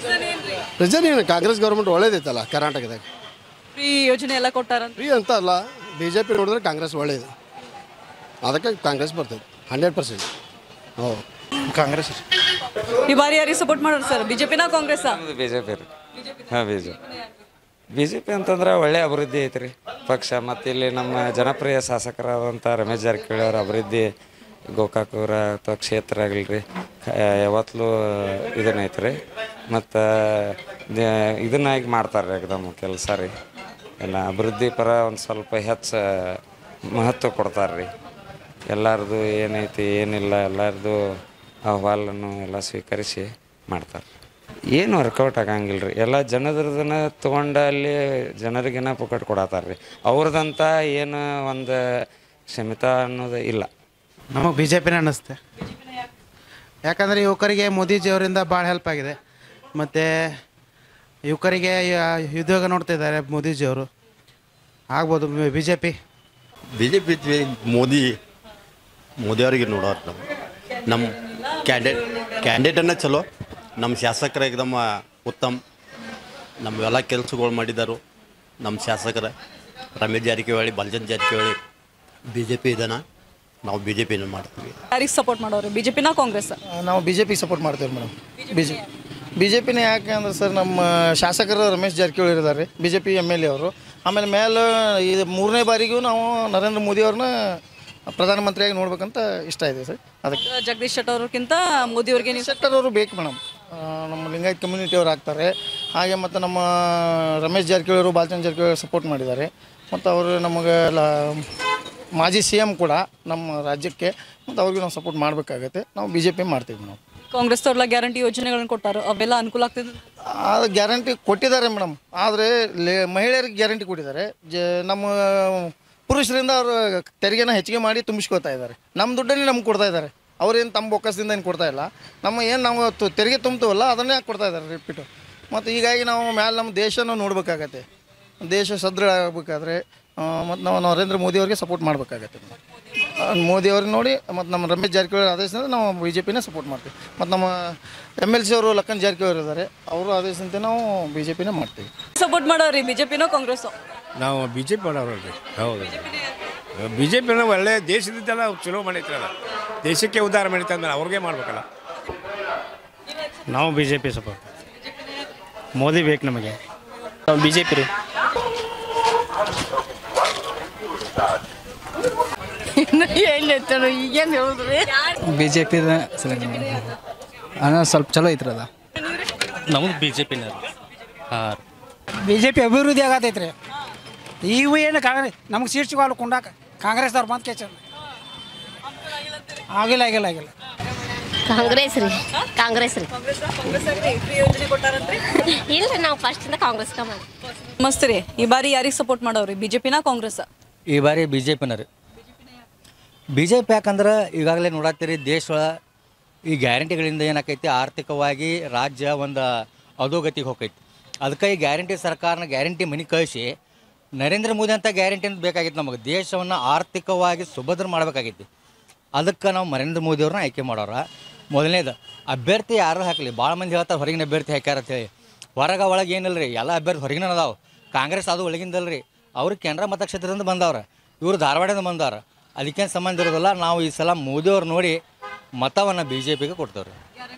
ರೀಸನ್ ಏನು ಕಾಂಗ್ರೆಸ್ ಗೌರ್ಮೆಂಟ್ ಒಳ್ಳೇದೈತಲ್ಲ ಕರ್ನಾಟಕದಾಗ ಫ್ರೀ ಯೋಜನೆ ಎಲ್ಲ ಕೊಟ್ಟಾರಂತ ಫ್ರೀ ಅಂತ ಅಲ್ಲ ಬಿ ಜೆ ಪಿ ನೋಡಿದ್ರೆ ಕಾಂಗ್ರೆಸ್ ಒಳ್ಳೇದು ಅದಕ್ಕೆ ಕಾಂಗ್ರೆಸ್ ಬರ್ತದೆ ಹಂಡ್ರೆಡ್ ಪರ್ಸೆಂಟ್ ಹೋ ಕಾಂಗ್ರೆಸ್ ಈ ಬಾರಿ ಯಾರಿಗೆ ಸಪೋರ್ಟ್ ಮಾಡೋರು ಸರ್ ಬಿಜೆಪಿನ ಕಾಂಗ್ರೆಸ್ ಬಿ ಜೆ ಪಿ ರೀ ಹಾಂ B J P B J P ಅಂತಂದ್ರೆ ಒಳ್ಳೆ ಅಭಿವೃದ್ಧಿ ಐತೆ ರೀ ಪಕ್ಷ ಮತ್ತು ಇಲ್ಲಿ ನಮ್ಮ ಜನಪ್ರಿಯ ಶಾಸಕರಾದಂಥ ರಮೇಶ್ ಜಾರಕಿಹೊಳಿ ಅವರ ಅಭಿವೃದ್ಧಿ ಗೋಕಾಕೂರ ಅಥವಾ ಕ್ಷೇತ್ರ ಆಗಲಿ ರೀ ಯಾವತ್ತಲೂ ಇದನ್ನೈತೆ ರೀ ಮತ್ತು ಇದನ್ನಾಗಿ ಮಾಡ್ತಾರೆ ರೀ ಎಕ್ದಮ್ ಕೆಲಸ ರೀ ಎಲ್ಲ ಅಭಿವೃದ್ಧಿ ಪರ ಒಂದು ಸ್ವಲ್ಪ ಹೆಚ್ಚು ಮಹತ್ವ ಕೊಡ್ತಾರೆ ರೀ ಎಲ್ಲರದು ಏನೈತಿ ಏನಿಲ್ಲ ಎಲ್ಲರದು ಅಹವಾಲನ್ನು ಎಲ್ಲ ಸ್ವೀಕರಿಸಿ ಮಾಡ್ತಾರೆ ಏನು ವರ್ಕೌಟ್ ಆಗಂಗಿಲ್ಲ ರೀ ಎಲ್ಲ ಜನದ್ರದನ್ನ ತೊಗೊಂಡು ಅಲ್ಲಿ ಜನರಿಗೇನ ಪುಕ್ಕಟ್ ಕೊಡತ್ತಾರೆ ರೀ ಅವ್ರದಂತ ಏನು ಒಂದು ಕ್ಷಮಿತ ಅನ್ನೋದು ಇಲ್ಲ ನಮಗೆ ಬಿ ಜೆ ಪಿನೇ ಅನ್ನಿಸುತ್ತೆ ಯಾಕಂದರೆ ಯುವಕರಿಗೆ ಮೋದಿಜಿಯವರಿಂದ ಭಾಳ ಹೆಲ್ಪ್ ಆಗಿದೆ ಮತ್ತು ಯುವಕರಿಗೆ ಉದ್ಯೋಗ ನೋಡ್ತಾ ಇದ್ದಾರೆ ಮೋದಿಜಿಯವರು ಆಗ್ಬೋದು B J P B J P Modi ಮೋದಿಯವ್ರಿಗೆ ನೋಡೋರು ನಮ್ಮ ನಮ್ಮ ಕ್ಯಾಂಡಿಡೇಟ್ ಕ್ಯಾಂಡಿಡೇಟನ್ನ ಚಲೋ ನಮ್ಮ ಶಾಸಕರ ಏಕದಮ್ ಉತ್ತಮ ನಮ್ಮೆಲ್ಲ ಕೆಲಸಗಳು ಮಾಡಿದರು ನಮ್ಮ ಶಾಸಕರ Ramesh Jarkiholi Balachandra Jarkiholi B J P ಇದನ್ನು ನಾವು ಬಿ ಜೆ ಪಿನ ಮಾಡ್ತೀವಿ ಯಾರಿಗೆ ಸಪೋರ್ಟ್ ಮಾಡೋರು ಬಿಜೆಪಿನ ಕಾಂಗ್ರೆಸ್ ನಾವು ಬಿ ಜೆ ಪಿ ಸಪೋರ್ಟ್ ಮಾಡ್ತೇವೆ madam B J B J ಪಿನೇ ಯಾಕೆ ಅಂದ್ರೆ ಸರ್ ನಮ್ಮ ಶಾಸಕರು ರಮೇಶ್ ಜಾರಕಿಹೊಳಿ ಇದ್ದಾರೆ B J P M L A ಅವರು ಆಮೇಲೆ ಮೇಲೆ ಇದು ಮೂರನೇ ಬಾರಿಗೂ ನಾವು ನರೇಂದ್ರ ಮೋದಿ ಅವ್ರನ್ನ ಪ್ರಧಾನಮಂತ್ರಿಯಾಗಿ ನೋಡ್ಬೇಕಂತ ಇಷ್ಟ ಇದೆ ಸರ್ ಅದಕ್ಕೆ ಜಗದೀಶ್ ಶೆಟ್ಟರ್ ಅವ್ರಿಗಿಂತ ಮೋದಿ ಅವ್ರಿಗೆ ನೀವು ಶೆಟ್ಟರ್ ಅವರು ಬೇಕು ಮೇಡಮ್ ನಮ್ಮ ಲಿಂಗಾಯತ್ ಕಮ್ಯುನಿಟಿ ಅವ್ರು ಆಗ್ತಾರೆ ಹಾಗೆ ಮತ್ತು ನಮ್ಮ ರಮೇಶ್ ಜಾರಕಿಹೊಳಿ ಅವರು ಬಾಲಚಂದ್ರ ಜಾರಕಿಹೊಳಿ ಸಪೋರ್ಟ್ ಮಾಡಿದ್ದಾರೆ ಮತ್ತು ಅವರು ನಮಗೆ ಲ ಮಾಜಿ ಸಿ ಎಮ್ ಕೂಡ ನಮ್ಮ ರಾಜ್ಯಕ್ಕೆ ಮತ್ತು ಅವ್ರಿಗೆ ನಾವು ಸಪೋರ್ಟ್ ಮಾಡಬೇಕಾಗತ್ತೆ. ನಾವು ಬಿ ಜೆ ಪಿ ಮಾಡ್ತೀವಿ. ನಾವು ಕಾಂಗ್ರೆಸ್ ಅವ್ರೆಲ್ಲ ಗ್ಯಾರಂಟಿ ಯೋಜನೆಗಳನ್ನ ಕೊಟ್ಟಾರ, ಅವೆಲ್ಲ ಅನುಕೂಲ ಆಗ್ತಿದೆ. ಅದು ಗ್ಯಾರಂಟಿ ಕೊಟ್ಟಿದ್ದಾರೆ ಮೇಡಮ್, ಆದರೆ ಲೇ ಮಹಿಳೆಯರಿಗೆ ಗ್ಯಾರಂಟಿ ಕೊಟ್ಟಿದ್ದಾರೆ. ಜ ನಮ್ಮ ಪುರುಷರಿಂದ ಅವರು ತೆರಿಗೆನ ಹೆಚ್ಚಿಗೆ ಮಾಡಿ ತುಂಬಿಸ್ಕೊತಾ ಇದ್ದಾರೆ. ನಮ್ಮ ದುಡ್ಡನ್ನೇ ನಮ್ಗೆ ಕೊಡ್ತಾ ಇದ್ದಾರೆ. ಅವ್ರೇನು ತಮ್ಮ ಬೊಕ್ಕಸದಿಂದ ಏನು ಕೊಡ್ತಾ ಇಲ್ಲ. ನಮ್ಮ ಏನು ನಾವು ತು- ತೆರಿಗೆ ತುಂಬ್ತೀವಲ್ಲ ಅದನ್ನೇ ಕೊಡ್ತಾ ಇದ್ದಾರೆ ರಿಪೀಟು. ಮತ್ತು ಹೀಗಾಗಿ ನಾವು ಮ್ಯಾಲೆ ನಮ್ಮ ದೇಶನೂ ನೋಡಬೇಕಾಗತ್ತೆ. ದೇಶ ಸದೃಢ ಆಗಬೇಕಾದ್ರೆ ಮತ್ತು ನಾವು ನರೇಂದ್ರ ಮೋದಿಯವ್ರಿಗೆ ಸಪೋರ್ಟ್ ಮಾಡಬೇಕಾಗತ್ತೆ. ಮೋದಿಯವ್ರಿಗೆ ನೋಡಿ ಮತ್ತು ನಮ್ಮ ರಮೇಶ್ ಜಾರಕಿಹೊಳಿ ಆದೇಶದಿಂದ ನಾವು ಬಿ ಜೆ ಪಿನೇ ಸಪೋರ್ಟ್ ಮಾಡ್ತೀವಿ. ಮತ್ತು ನಮ್ಮ ಎಮ್ ಎಲ್ ಸಿ ಅವರು ಲಕ್ಕನ್ ಜಾರಕಿಹೊಳಿ ಇದ್ದಾರೆ, ಅವರು ಆದೇಶದಂತೆ ನಾವು ಬಿ ಜೆ ಪಿನೇ ಮಾಡ್ತೀವಿ. ಸಪೋರ್ಟ್ ಮಾಡೋರಿ ಬಿ ಜೆ ಪಿನೋ ಕಾಂಗ್ರೆಸ್ಸು? ನಾವು ಬಿ ಜೆ ಪಿ ಮಾಡೋರಲ್ರಿ. ಹೌದು, ಬಿ ಜೆ ಪಿನ ಒಳ್ಳೆ ದೇಶದಿಂದೆಲ್ಲ ಚಲೋ ಮಾಡೈತ್ರಲ್ಲ, ದೇಶಕ್ಕೆ ಉದ್ಧಾರ ಮಾಡೈತೆ ಅಂದ್ರೆ ಅವ್ರಿಗೆ ಮಾಡ್ಬೇಕಲ್ಲ. ನಾವು B J P support. Modi ಬೇಕು ನಮಗೆ. ನಾವು ಬಿ ಜೆ ಪಿ ರೀ. ಈಗೇನು ಹೇಳಿದ್ರಿ? ಬಿ ಜೆ ಪಿ ಸ್ವಲ್ಪ ಚಲೋ ಐತ್ರಲ್ಲ. ನಮ್ದು ಬಿ ಜೆ ಪಿನ. ಹಾಂ, ಬಿ ಜೆ ಪಿ ಅಭಿವೃದ್ಧಿ ಆಗತೈತ್ರಿ. ಇವು ಏನು ಕಾಂಗ್ರೆಸ್ ನಮ್ಗೆ ಸೀಟ್ ಸಿಗೋಲ್ಲ ಕುಂಡಾಕ ಕಾಂಗ್ರೆಸ್ದವ್ರು ಬಂದು ಕೇಚ ಆಗಿಲ್ಲ ಆಗಿಲ್ಲ ಆಗಿಲ್ಲ. ಕಾಂಗ್ರೆಸ್ ರೀ. ಕಾಂಗ್ರೆಸ್ ರೀ. ಇಲ್ಲ ನಾವು ಫಸ್ಟಿಂದ ಕಾಂಗ್ರೆಸ್ ಮಾಡಿ. ಮಸ್ತ್ ರೀ. ಈ ಬಾರಿ ಯಾರಿಗೆ ಸಪೋರ್ಟ್ ಮಾಡೋರಿ, ಬಿ ಜೆ ಪಿನ ಕಾಂಗ್ರೆಸ್? ಈ ಬಾರಿ ಬಿ ಜೆ ಪಿನ ರೀ. ಬಿ ಜೆ ಪಿ ಯಾಕಂದ್ರೆ ಈಗಾಗಲೇ ನೋಡತ್ತೀರಿ ದೇಶ ಈ ಗ್ಯಾರಂಟಿಗಳಿಂದ ಏನಾಕೈತಿ, ಆರ್ಥಿಕವಾಗಿ ರಾಜ್ಯ ಒಂದು ಅಧೋಗತಿಗೆ ಹೋಗೈತಿ. ಅದಕ್ಕೆ ಈ ಗ್ಯಾರಂಟಿ ಸರ್ಕಾರನ ಗ್ಯಾರಂಟಿ ಮನೆ ಕಳಿಸಿ ನರೇಂದ್ರ ಮೋದಿ ಅಂತ ಗ್ಯಾರಂಟಿ ಅಂತ ಬೇಕಾಗಿತ್ತು. ನಮಗೆ ದೇಶವನ್ನು ಆರ್ಥಿಕವಾಗಿ ಸುಭದ್ರ ಮಾಡಬೇಕಾಗೈತಿ. ಅದಕ್ಕೆ ನಾವು ನರೇಂದ್ರ ಮೋದಿಯವ್ರನ್ನ ಆಯ್ಕೆ ಮಾಡೋರ. ಮೊದಲನೇದು ಅಭ್ಯರ್ಥಿ ಯಾರು ಹಾಕಲಿ, ಭಾಳ ಮಂದಿ ಹೇಳ್ತಾರೆ ಹೊರಗಿನ ಅಭ್ಯರ್ಥಿ ಹಾಕ್ಯಾರ ಅಂತೇಳಿ. ಹೊರಗೆ ಒಳಗೆ ಏನಿಲ್ಲ ರೀ, ಎಲ್ಲ ಅಭ್ಯರ್ಥಿ ಹೊರಗಿನ ಅದಾವೆ. ಕಾಂಗ್ರೆಸ್ ಅದು ಒಳಗಿಂದಲ್ಲ ರೀ, ಅವರು ಕೇಂದ್ರ ಮತಕ್ಷೇತ್ರದಿಂದ ಬಂದವ್ರೆ, ಇವರು ಧಾರವಾಡದಿಂದ ಬಂದವ್ರು. ಅದಕ್ಕೇನು ಸಂಬಂಧ ಇರೋದಿಲ್ಲ. ನಾವು ಈ ಸಲ ಮೋದಿಯವ್ರು ನೋಡಿ ಮತವನ್ನು ಬಿ ಜೆ ಪಿಗೆ ಕೊಡ್ತೇವ್ರಿ.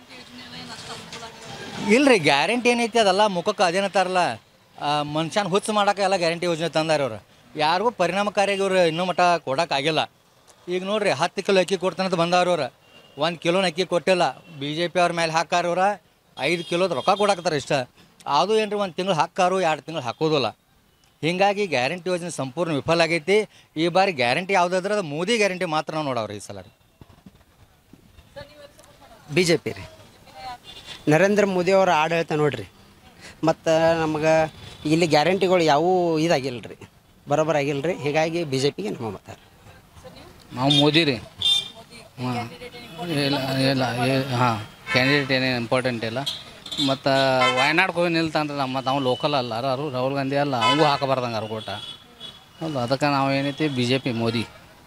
ಇಲ್ಲ ರೀ, ಗ್ಯಾರಂಟಿ ಏನೈತಿ ಅದೆಲ್ಲ ಮುಖಕ್ಕೆ ಅದೇನತ್ತಾರಲ್ಲ, ಮನುಷ್ಯನ ಹುಚ್ಚು ಮಾಡೋಕೆ ಎಲ್ಲ ಗ್ಯಾರಂಟಿ ಯೋಜನೆ ತಂದಾರ ಇವ್ರು. ಯಾರಿಗೂ ಪರಿಣಾಮಕಾರಿಯಾಗಿ ಇವ್ರು ಇನ್ನೂ ಮಟ್ಟ ಕೊಡೋಕ್ಕಾಗಿಲ್ಲ. ಈಗ ನೋಡಿರಿ, ಹತ್ತು ಕಿಲೋ ಅಕ್ಕಿ ಕೊಡ್ತಾನಂತ ಬಂದವ್ರು ಇವ್ರು, ಒಂದು ಕಿಲೋನ ಅಕ್ಕಿ ಕೊಟ್ಟಿಲ್ಲ. ಬಿ ಜೆ ಪಿ ಅವ್ರ ಮೇಲೆ ಹಾಕಾರ ಇವ್ರ ಐದು ಕಿಲೋದ ರೊಕ್ಕ ಕೊಡಾಕತ್ತಾರೆ ಇಷ್ಟ. ಅದು ಏನು ರೀ, ಒಂದು ತಿಂಗಳು ಹಾಕಾರು ಎರಡು ತಿಂಗಳು ಹಾಕೋದಿಲ್ಲ. ಹೀಗಾಗಿ ಗ್ಯಾರಂಟಿ ಯೋಜನೆ ಸಂಪೂರ್ಣ ವಿಫಲ ಆಗೈತಿ. ಈ ಬಾರಿ ಗ್ಯಾರಂಟಿ ಯಾವುದಾದ್ರೆ ಅದು ಮೋದಿ ಗ್ಯಾರಂಟಿ ಮಾತ್ರ ನಾವು ನೋಡವ್ರಿ ಈ ಸಲ ರೀ. ಬಿ ಜೆ ಪಿ ರೀ. ನರೇಂದ್ರ ಮೋದಿಯವರ ಆಡಳಿತ ನೋಡ್ರಿ, ಮತ್ತು ನಮ್ಗೆ ಇಲ್ಲಿ ಗ್ಯಾರಂಟಿಗಳು ಯಾವೂ ಇದಾಗಿಲ್ಲ ರೀ, ಬರೋಬ್ಬರ ಆಗಿಲ್ಲ ರೀ. ಹೀಗಾಗಿ ಬಿ ಜೆ ಪಿಗೆ ನಮ್ಮ ಮತ. ನಾವು ಮೋದಿ ರೀ. ಹಾಂ ಇಲ್ಲ ಇಲ್ಲ ಹಾಂ ಕ್ಯಾಂಡಿಡೇಟ್ ಏನೇನು ಇಂಪಾರ್ಟೆಂಟ್ ಇಲ್ಲ. ಮತ್ತು ವಯನಾಡ್ಗೆ ಹೋಗಿ ನಿಲ್ತಾನ್ರಿ ನಮ್ಮ, ಮತ್ತು ಅವ್ನು ಲೋಕಲ್ ಅಲ್ಲ, ಅರು ರಾಹುಲ್ ಗಾಂಧಿ ಅಲ್ಲ, ಅವಂಗೂ ಹಾಕಬಾರ್ದಂಗೆ ಅರು ಕೋಟ. ಹೌದು, ಅದಕ್ಕೆ ನಾವು ಏನೈತಿ B J P Modi.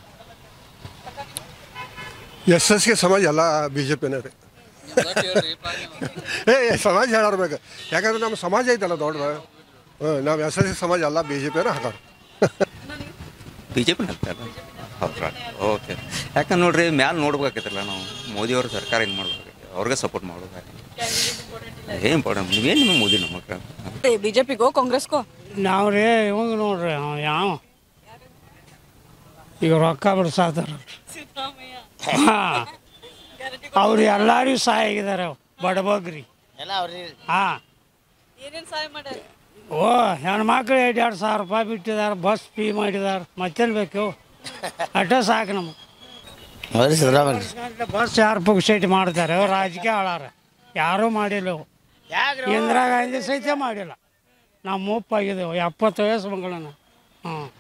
S ಎಸ್ಗೆ ಸಮಾಜ ಎಲ್ಲ ಬಿ ಜೆ ಪಿನೇ ರೀ. ಏ ಸಮಾಜ ಹೇಳಾರ್ಬೇಕು, ಯಾಕಂದ್ರೆ ನಮ್ಮ ಸಮಾಜ ಐತಲ್ಲ ದೊಡ್ಡದು. ಹ್ಞೂ ನಾವು ಎಸ್ ಎಸ್ ಸಿ ಸಮಾಜ ಎಲ್ಲ ಬಿ ಜೆ ಪಿಯೇ ಹಾಕೋರು. ಬಿ ಜೆ ಪಿನ ಹಾಕ್ತಾರೆ. ಹೌದು, ಓಕೆ. ಯಾಕಂದ್ರೆ ನೋಡ್ರಿ, ಮ್ಯಾಲೆ ನೋಡ್ಬೇಕಾಗೈತಲ್ಲ ನಾವು, ಮೋದಿಯವ್ರ ಸರ್ಕಾರ ಏನು ಮಾಡ್ಬೇಕಾಗೈತೆ, ಅವ್ರಿಗೆ ಸಪೋರ್ಟ್ ಮಾಡ್ಬೇಕಾಗೈತೆ. ಏನು ಇಂಪಾರ್ಟೆಂಟ್, ನೀವೇನು ನಿಮ್ಮ ಮೋದಿ ನಮಗೆ ಬಿ ಜೆ ಪಿಗೋ ಕಾಂಗ್ರೆಸ್ಗೋ? ನಾವು ರೀ ಇವಾಗ ನೋಡ್ರಿ ಯಾವ ಈಗ ರೊಕ್ಕ ಬಿಡ್ಸಾತಾರ. ಹಾಂ, ಅವ್ರು ಎಲ್ಲರಿಗೂ ಸಹಾಯ ಆಗಿದ್ದಾರೆ ಬಡಬಗ್ರಿ. ಹಾಂ, ಓ ಹೆಣ್ಮಕ್ಳು ಎರಡು ಎರಡು ಸಾವಿರ ರೂಪಾಯಿ ಬಿಟ್ಟಿದ್ದಾರೆ, ಬಸ್ ಫೀ ಮಾಡಿದ್ದಾರೆ, ಮತ್ತೇನು ಬೇಕು? ಅಟ ಸಾಕು ನಮಗೆ. ಬಸ್ ಯಾರು ಪುಕ್ಸೈಟ್ ಮಾಡ್ತಾರೆ, ಅವ್ರು ರಾಜಕೀಯ ಆಳಾರ, ಯಾರೂ ಮಾಡಿಲ್ಲ. ಇಂದಿರಾ ಗಾಂಧಿ ಸಹಿತ ಮಾಡಿಲ್ಲ. ನಾವು ಮೂಪಾಗಿದ್ದೆವು, ಎಪ್ಪತ್ತು ವಯಸ್ಸು ಮಗಳನ್ನ. ಹಾಂ